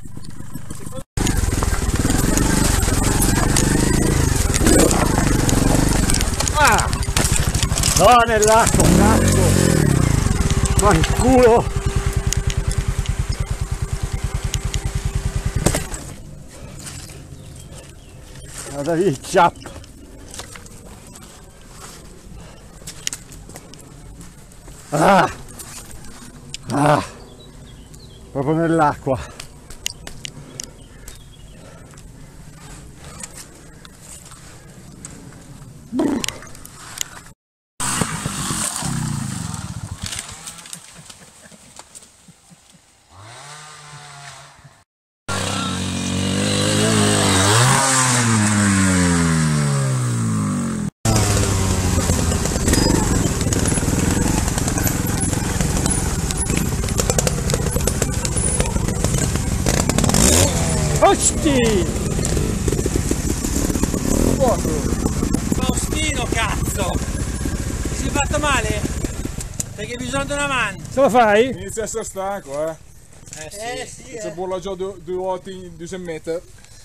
[SPEAKER 1] Ah! No, nell'acqua, cazzo! Ma il culo! Guarda lì il ciappo! Ah! Ah! Proprio nell'acqua!
[SPEAKER 6] Osti!
[SPEAKER 4] Faustino, cazzo! Ti sei fatto male? Perché hai bisogno di una mano.
[SPEAKER 6] Ce la fai?
[SPEAKER 5] Inizia a essere stanco, eh.
[SPEAKER 4] Eh sì.
[SPEAKER 3] Eh sì,
[SPEAKER 5] C'è
[SPEAKER 3] eh.
[SPEAKER 5] burla già due, due volte in due metri.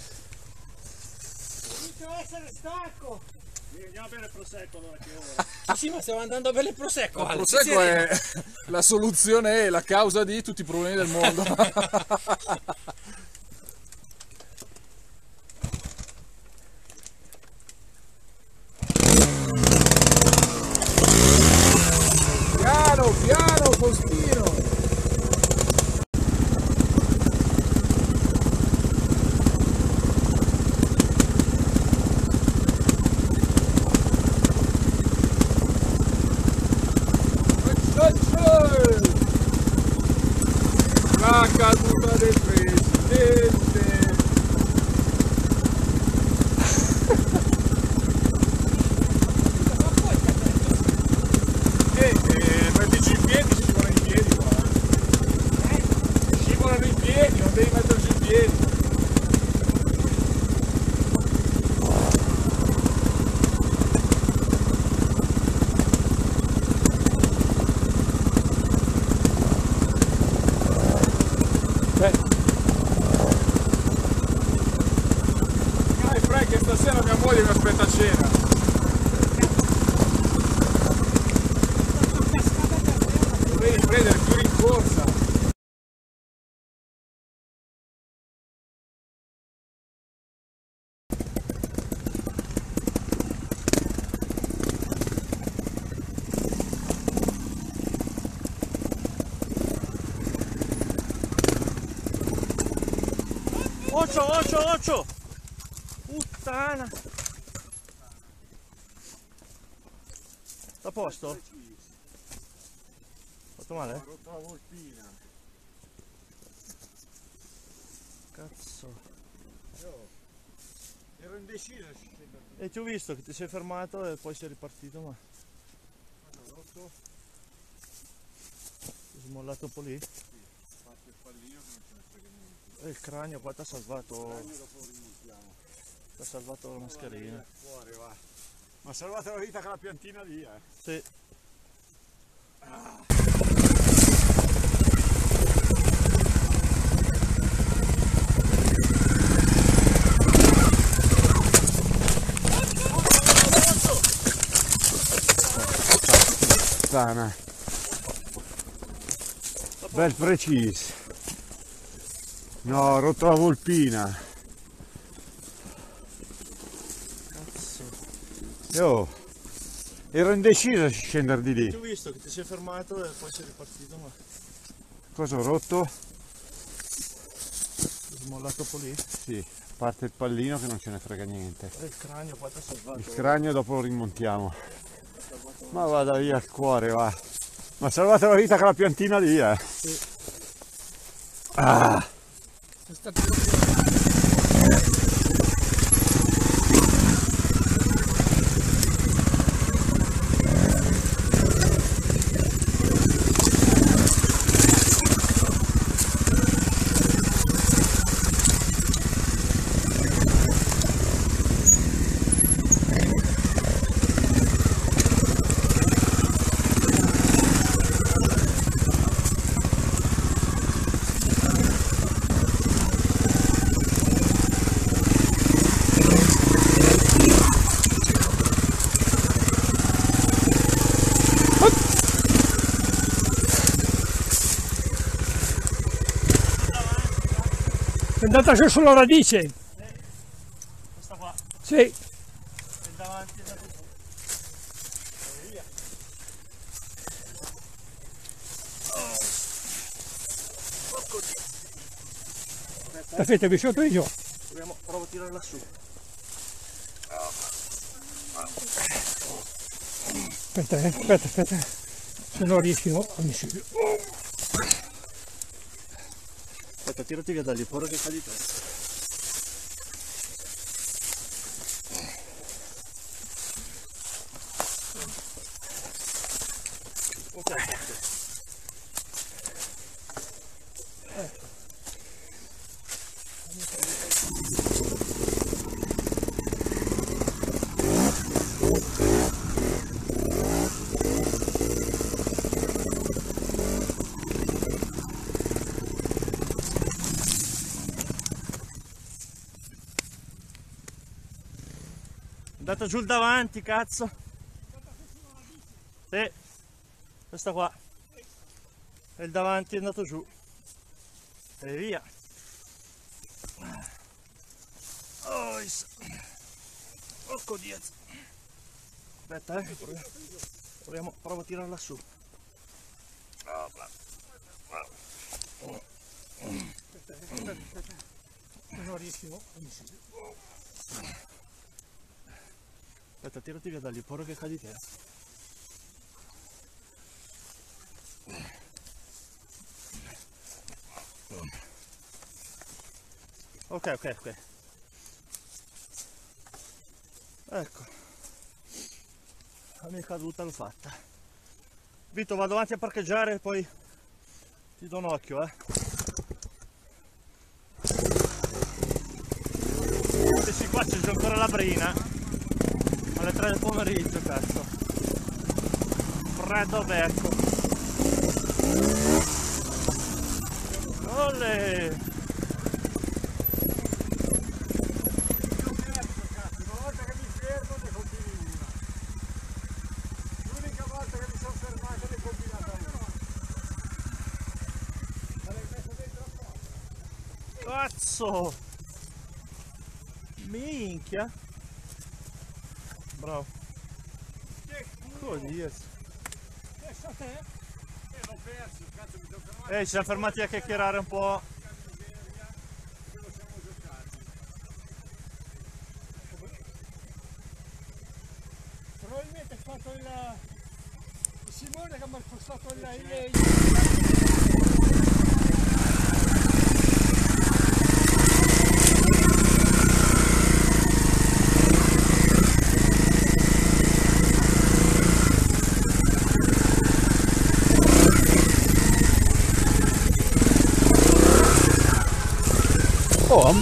[SPEAKER 3] Inizio a essere stanco. Andiamo a bere il prosecco allora che ora.
[SPEAKER 4] Sì, sì, ma stiamo andando a bere il prosecco.
[SPEAKER 5] Il
[SPEAKER 4] Ale,
[SPEAKER 5] prosecco
[SPEAKER 4] sei sereno?
[SPEAKER 5] è la soluzione e la causa di tutti i problemi del mondo. Piano, piano, Faustino! La caduta del presidente! Eh, eh, mettici in piedi, scivolano in piedi qua. Eh? Scivolano in piedi, non devi metterci in piedi. Dai Frank, che stasera mia moglie mi aspetta a cena. Dovevi prendere più rincorsa.
[SPEAKER 3] Occhio, occhio, occhio. Puttana. A posto? Fatto male? Cazzo.
[SPEAKER 1] Ero indeciso.
[SPEAKER 3] E ti ho visto che ti sei fermato e poi sei ripartito, ma
[SPEAKER 1] Rotto.
[SPEAKER 3] ti sei mollato un po' lì.
[SPEAKER 2] Fatto il pallino che non ce ne frega niente.
[SPEAKER 3] E il cranio qua ti ha salvato.
[SPEAKER 2] Dopo rimontiamo.
[SPEAKER 3] Ti ha salvato la mascherina.
[SPEAKER 1] Fuori, va. Mi ha salvato la vita con la piantina lì, eh.
[SPEAKER 3] Sì.
[SPEAKER 1] Sana. Bel preciso. No, ho rotto la volpina.
[SPEAKER 3] Cazzo.
[SPEAKER 1] Io ero indeciso a scendere di
[SPEAKER 3] Ti
[SPEAKER 1] lì.
[SPEAKER 3] ho visto che ti sei fermato e poi sei ripartito, ma
[SPEAKER 1] Cosa ho rotto?
[SPEAKER 3] ti sei mollato un po' lì.
[SPEAKER 1] Sì, a parte il pallino che non ce ne frega niente.
[SPEAKER 3] E il cranio qua ti ha salvato.
[SPEAKER 1] Il cranio dopo lo rimontiamo. Ma vada via il cuore, va. Mi ha salvato la vita con la piantina lì, eh.
[SPEAKER 3] Sì.
[SPEAKER 1] Ah.
[SPEAKER 6] È stato... È andata giù sulla radice.
[SPEAKER 3] Questa qua.
[SPEAKER 6] Sì.
[SPEAKER 3] E davanti è andato giù. E via. Porco Dio. Aspetta,
[SPEAKER 6] Aspetta, vi sotto di giù.
[SPEAKER 3] proviamo, provo a tirarla su.
[SPEAKER 6] Aspetta, eh, aspetta, aspetta. Se non riesci no, mi si...
[SPEAKER 3] Aspetta, tirati via da lì, porra che cadi te. Ok. È andato giù il davanti, cazzo. Sì, questa qua. E il davanti è andato giù. E via. Oh, porco Dio. Aspetta, eh. Proviamo, provo a tirarla su.
[SPEAKER 6] Se non riesci no, mi si...
[SPEAKER 3] Aspetta, tirati via da lì, porra che cadi te. Ok, ok, ok. Ecco. La mia caduta l'ho fatta. Vito, vado avanti a parcheggiare e poi ti do un occhio, eh. Sì, qua c'è già ancora la brina. Alle tre del pomeriggio, cazzo. Freddo becco. Olè!
[SPEAKER 1] Una volta che mi fermo ne combini una. L'unica volta che mi sono fermato ne ho combinata una. Ma l'hai messo dentro a poco?
[SPEAKER 3] Cazzo! Minchia! Bravo. Così.
[SPEAKER 6] Pensa a te.
[SPEAKER 1] Eh, l'ho perso, cazzo mi sono fermato.
[SPEAKER 3] Eh, ci siamo fermati a chiacchierare un po'.
[SPEAKER 1] Ce lo siamo giocati.
[SPEAKER 6] Probabilmente è stato il... il Simone che mi ha spostato il... il...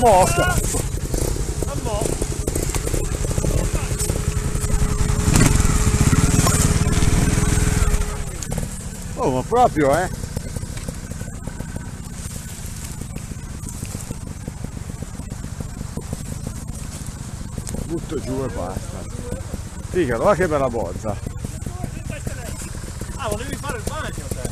[SPEAKER 1] mo cazzo. Oh, ma proprio, eh? Butto giù e basta. Figa, guarda che bella bozza.
[SPEAKER 3] Ah, volevi fare il bagno te?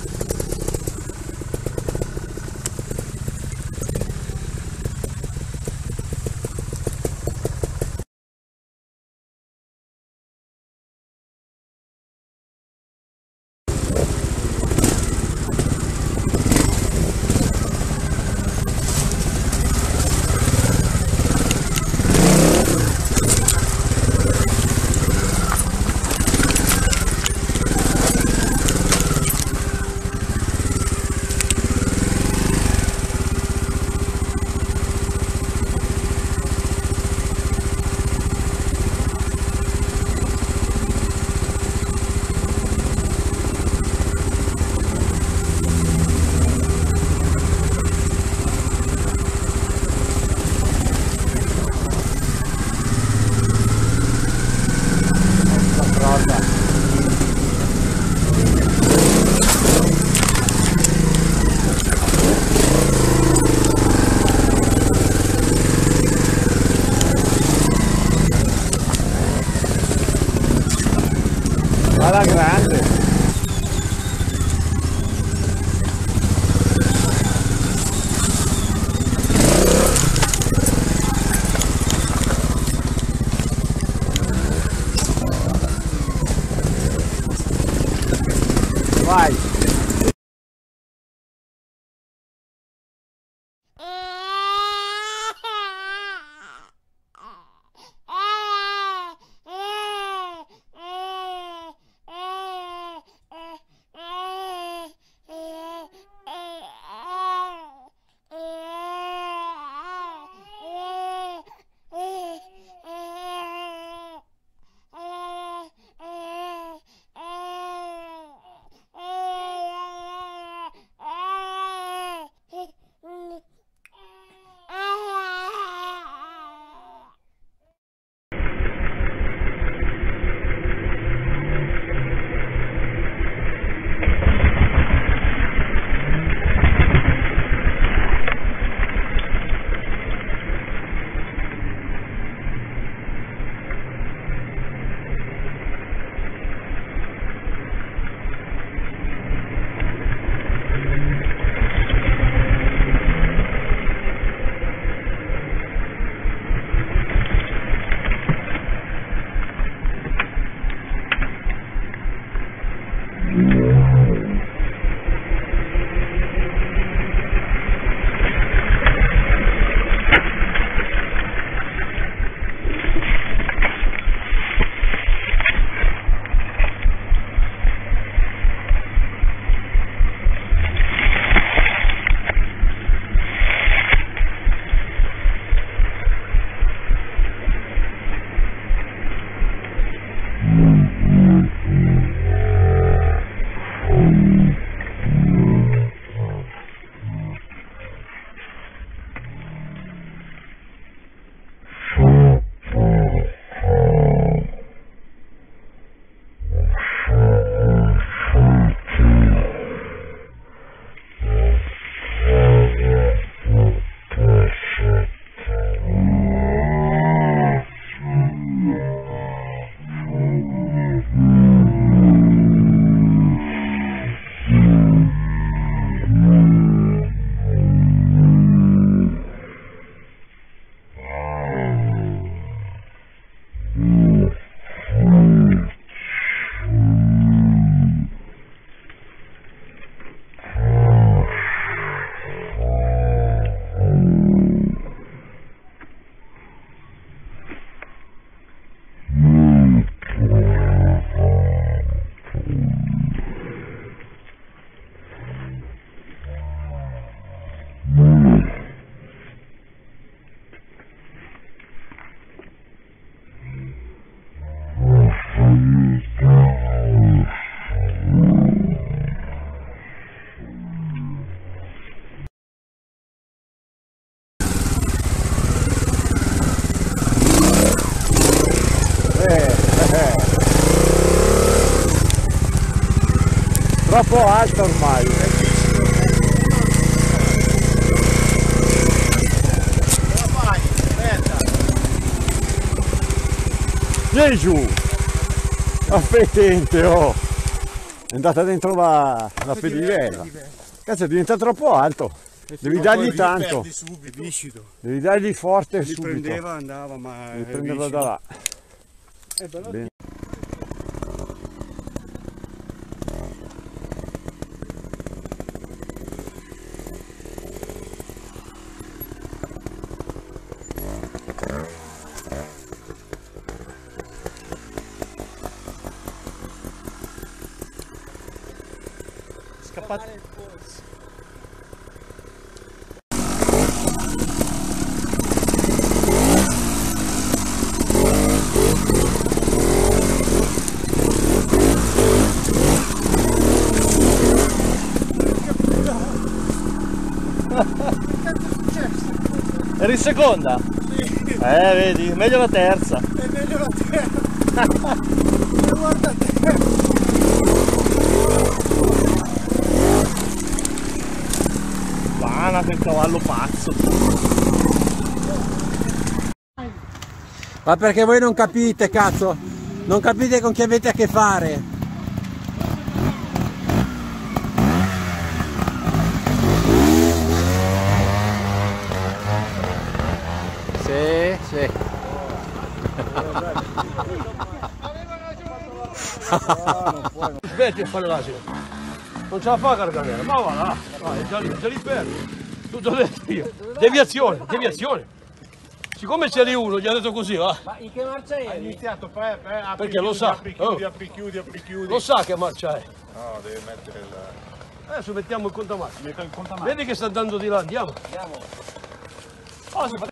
[SPEAKER 1] Alla grande. Vai.
[SPEAKER 7] Oh
[SPEAKER 1] troppo alta ormai. Vieni giù, appetente, oh, è andata dentro la, la pedivela. Cazzo, diventa troppo alto, devi dargli tanto, devi dargli forte
[SPEAKER 2] Li
[SPEAKER 1] subito,
[SPEAKER 2] prendeva, andava, ma
[SPEAKER 1] devi
[SPEAKER 2] è
[SPEAKER 1] prenderlo
[SPEAKER 2] viscido.
[SPEAKER 1] da là.
[SPEAKER 2] Eh, però
[SPEAKER 1] Bene.
[SPEAKER 6] Scappate. Eri in seconda? Sì. Eh, vedi, meglio la terza.
[SPEAKER 2] è meglio la terra. Guarda te.
[SPEAKER 6] Vana, che cavallo pazzo.
[SPEAKER 7] Ma perché voi non capite, cazzo? Non capite con chi avete a che fare? Sì, sì.
[SPEAKER 6] Smetti di fare l'asino. Non ce la fa Gargamella, ma va là, vai, già lì, già lì fermi. Tutto detto io. Deviazione, deviazione. Siccome c'è lì uno, gli ha detto così, va.
[SPEAKER 7] Ma in che marcia eri?
[SPEAKER 2] Ha iniziato per, per apri,
[SPEAKER 6] Perché lo
[SPEAKER 2] chiudi,
[SPEAKER 6] sa.
[SPEAKER 2] apri, chiudi,
[SPEAKER 6] Oh.
[SPEAKER 2] apri, chiudi, apri, chiudi.
[SPEAKER 6] Lo sa che marcia è.
[SPEAKER 2] No, deve mettere il...
[SPEAKER 6] Adesso mettiamo il contamarcia.
[SPEAKER 2] Metto il contamano.
[SPEAKER 6] Vedi che sta andando di là, andiamo.
[SPEAKER 7] Andiamo.
[SPEAKER 6] Oh, si fa-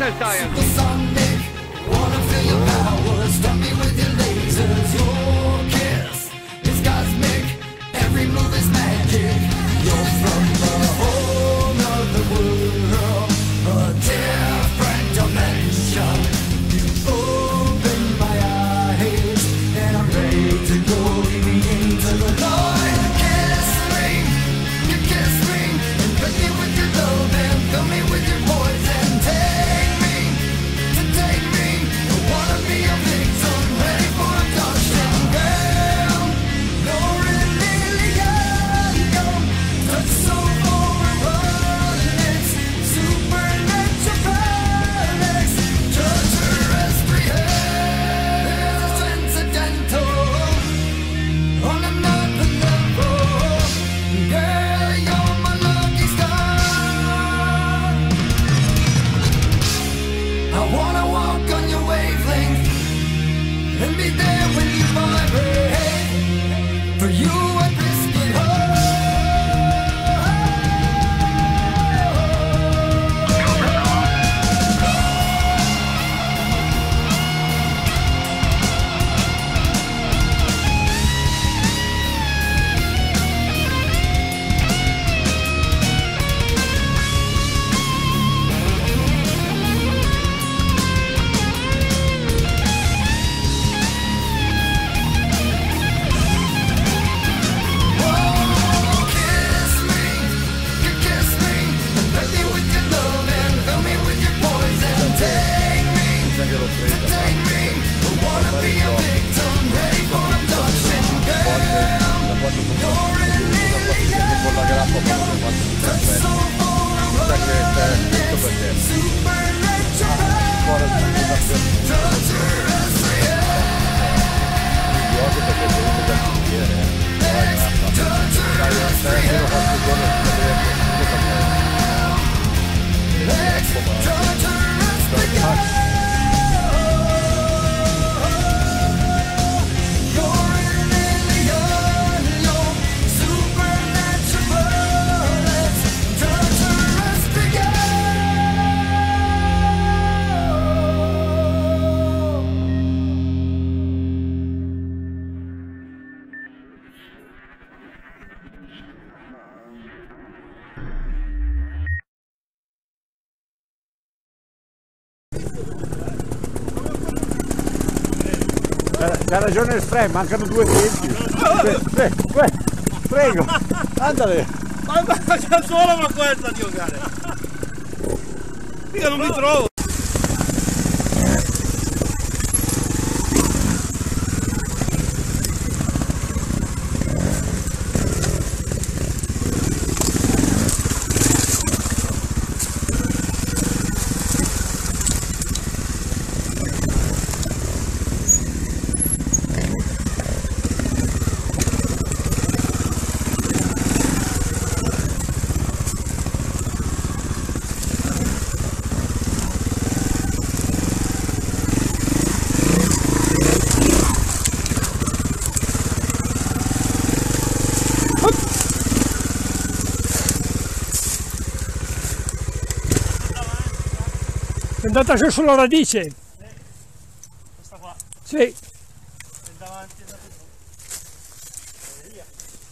[SPEAKER 6] Questo è il tire.
[SPEAKER 1] C'ha ragione il Fred, mancano due tempi. Prego, andale.
[SPEAKER 6] Ma manca solo ma questa di giocare. Io non mi trovo.
[SPEAKER 3] È andata giù sulla radice.
[SPEAKER 6] Questa qua.
[SPEAKER 3] Sì.
[SPEAKER 6] E davanti è andato giù. E via.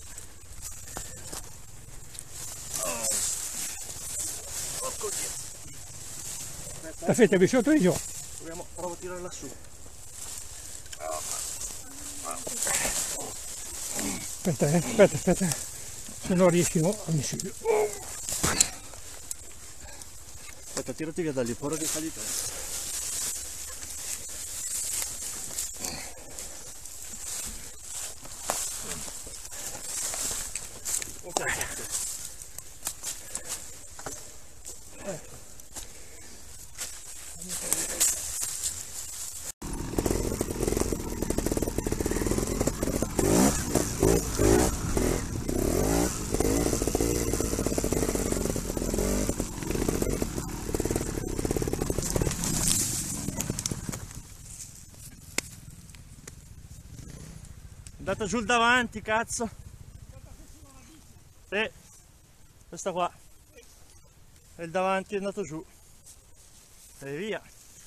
[SPEAKER 6] Oh, così.
[SPEAKER 3] Aspetta, vi sotto di giù.
[SPEAKER 6] Proviamo, provo a tirare lassù.
[SPEAKER 3] Aspetta, eh, aspetta, aspetta. Se no riesco a missile.
[SPEAKER 6] Aspetta, tirati via da lì, porra di fargli te. Ok, ok. È andata giù il davanti, cazzo. Sì, questa qua. E il davanti è andato giù.
[SPEAKER 3] E via.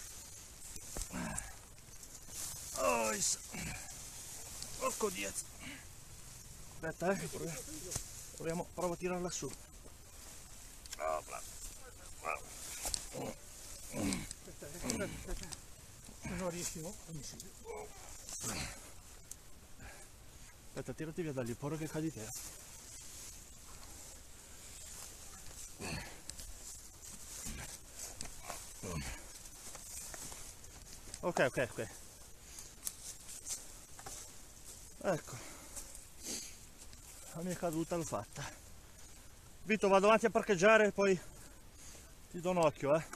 [SPEAKER 3] Oh, porco diez. Aspetta, eh, proviamo, proviamo, provo a tirarla su. Oh, aspetta, aspetta. Se non riesci, no? Aspetta, tirati via da lì, porro che cadi te. Ok, ok, ok. Ecco. La mia caduta l'ho fatta. Vito, vado avanti a parcheggiare e poi ti do un occhio, eh.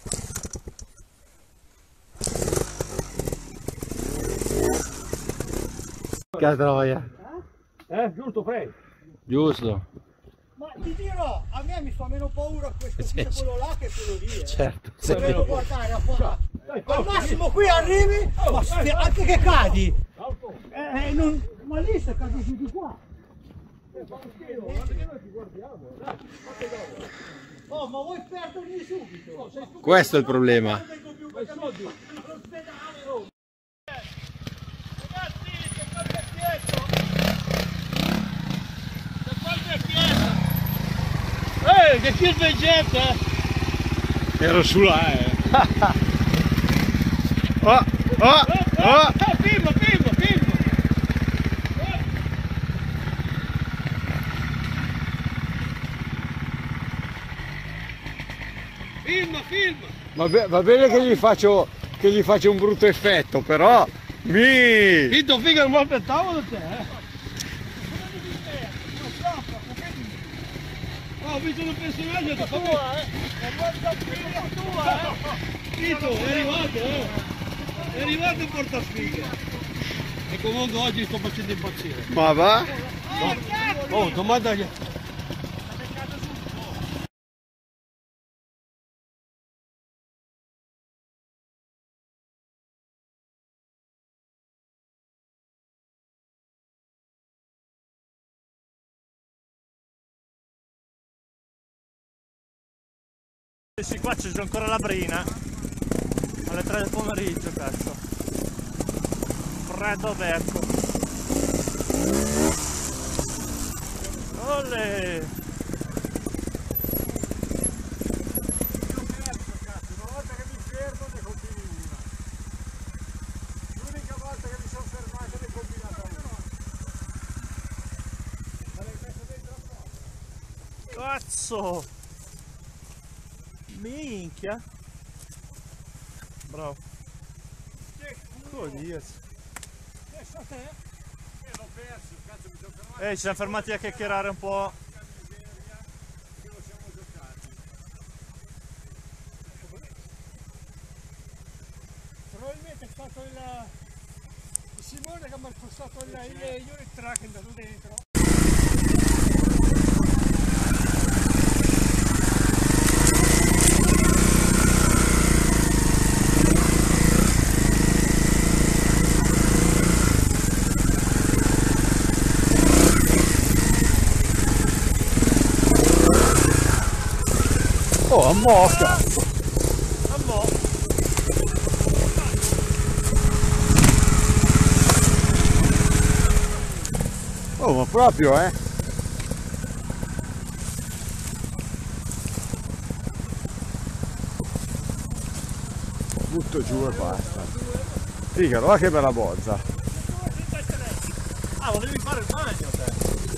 [SPEAKER 7] Che troia.
[SPEAKER 6] Eh, giusto, Frey?
[SPEAKER 7] Giusto.
[SPEAKER 8] Ma ti dirò, a me mi fa meno paura questo qui che quello là che quello lì. Eh.
[SPEAKER 7] Certo.
[SPEAKER 8] Se devo guardare a qua. Al massimo qui arrivi, ma se- anche che cadi. Eh, non, ma lì se cadi giù di qua. Oh, ma vuoi perdermi subito? Sei tu
[SPEAKER 7] Questo è il problema.
[SPEAKER 8] non vengo più perché mi all'ospedale, oh.
[SPEAKER 3] Ragazzi, c'è qualche fietto! C'è qualche fietto!
[SPEAKER 6] Eh, che kill veggente!
[SPEAKER 1] Ero su là, eh. Oh, oh, oh.
[SPEAKER 6] Eh, filma, filma, filma! Filma, filma!
[SPEAKER 1] Va, be- va bene che gli faccio che gli faccio un brutto effetto, però mi
[SPEAKER 6] Vito, figa, non mi aspettavo da te, eh! Oh, ho visto un personaggio, ti fa Vito, è arrivato, eh! È arrivato il portasfighe! E comunque oggi sto facendo impazzire.
[SPEAKER 1] ma va?
[SPEAKER 6] Oh, domandagli.
[SPEAKER 3] Sì, qua c'è ancora la brina. Alle tre del pomeriggio, cazzo. Freddo becco. Olè!
[SPEAKER 2] Una volta che mi fermo ne continui una. L'unica volta che mi sono fermato ne combinato una. Ma l'hai messo dentro a poco.
[SPEAKER 3] Cazzo! Minchia! Bravo! Oddio!
[SPEAKER 8] Adesso a te.
[SPEAKER 2] Eh, l'ho perso, cazzo mi sono fermato.
[SPEAKER 3] Ehi, ci siamo fermati a chiacchierare un po'.
[SPEAKER 2] Che lo siamo giocati.
[SPEAKER 8] Probabilmente è stato il, il Simone che mi ha spostato il, il unit track è andato dentro.
[SPEAKER 1] Oh, a mo' cazzo!
[SPEAKER 3] A mo'.
[SPEAKER 1] Oh, ma proprio, eh! Butto giù e basta. Figa, guarda che bella bozza!
[SPEAKER 3] Ah, volevi fare il bagno te?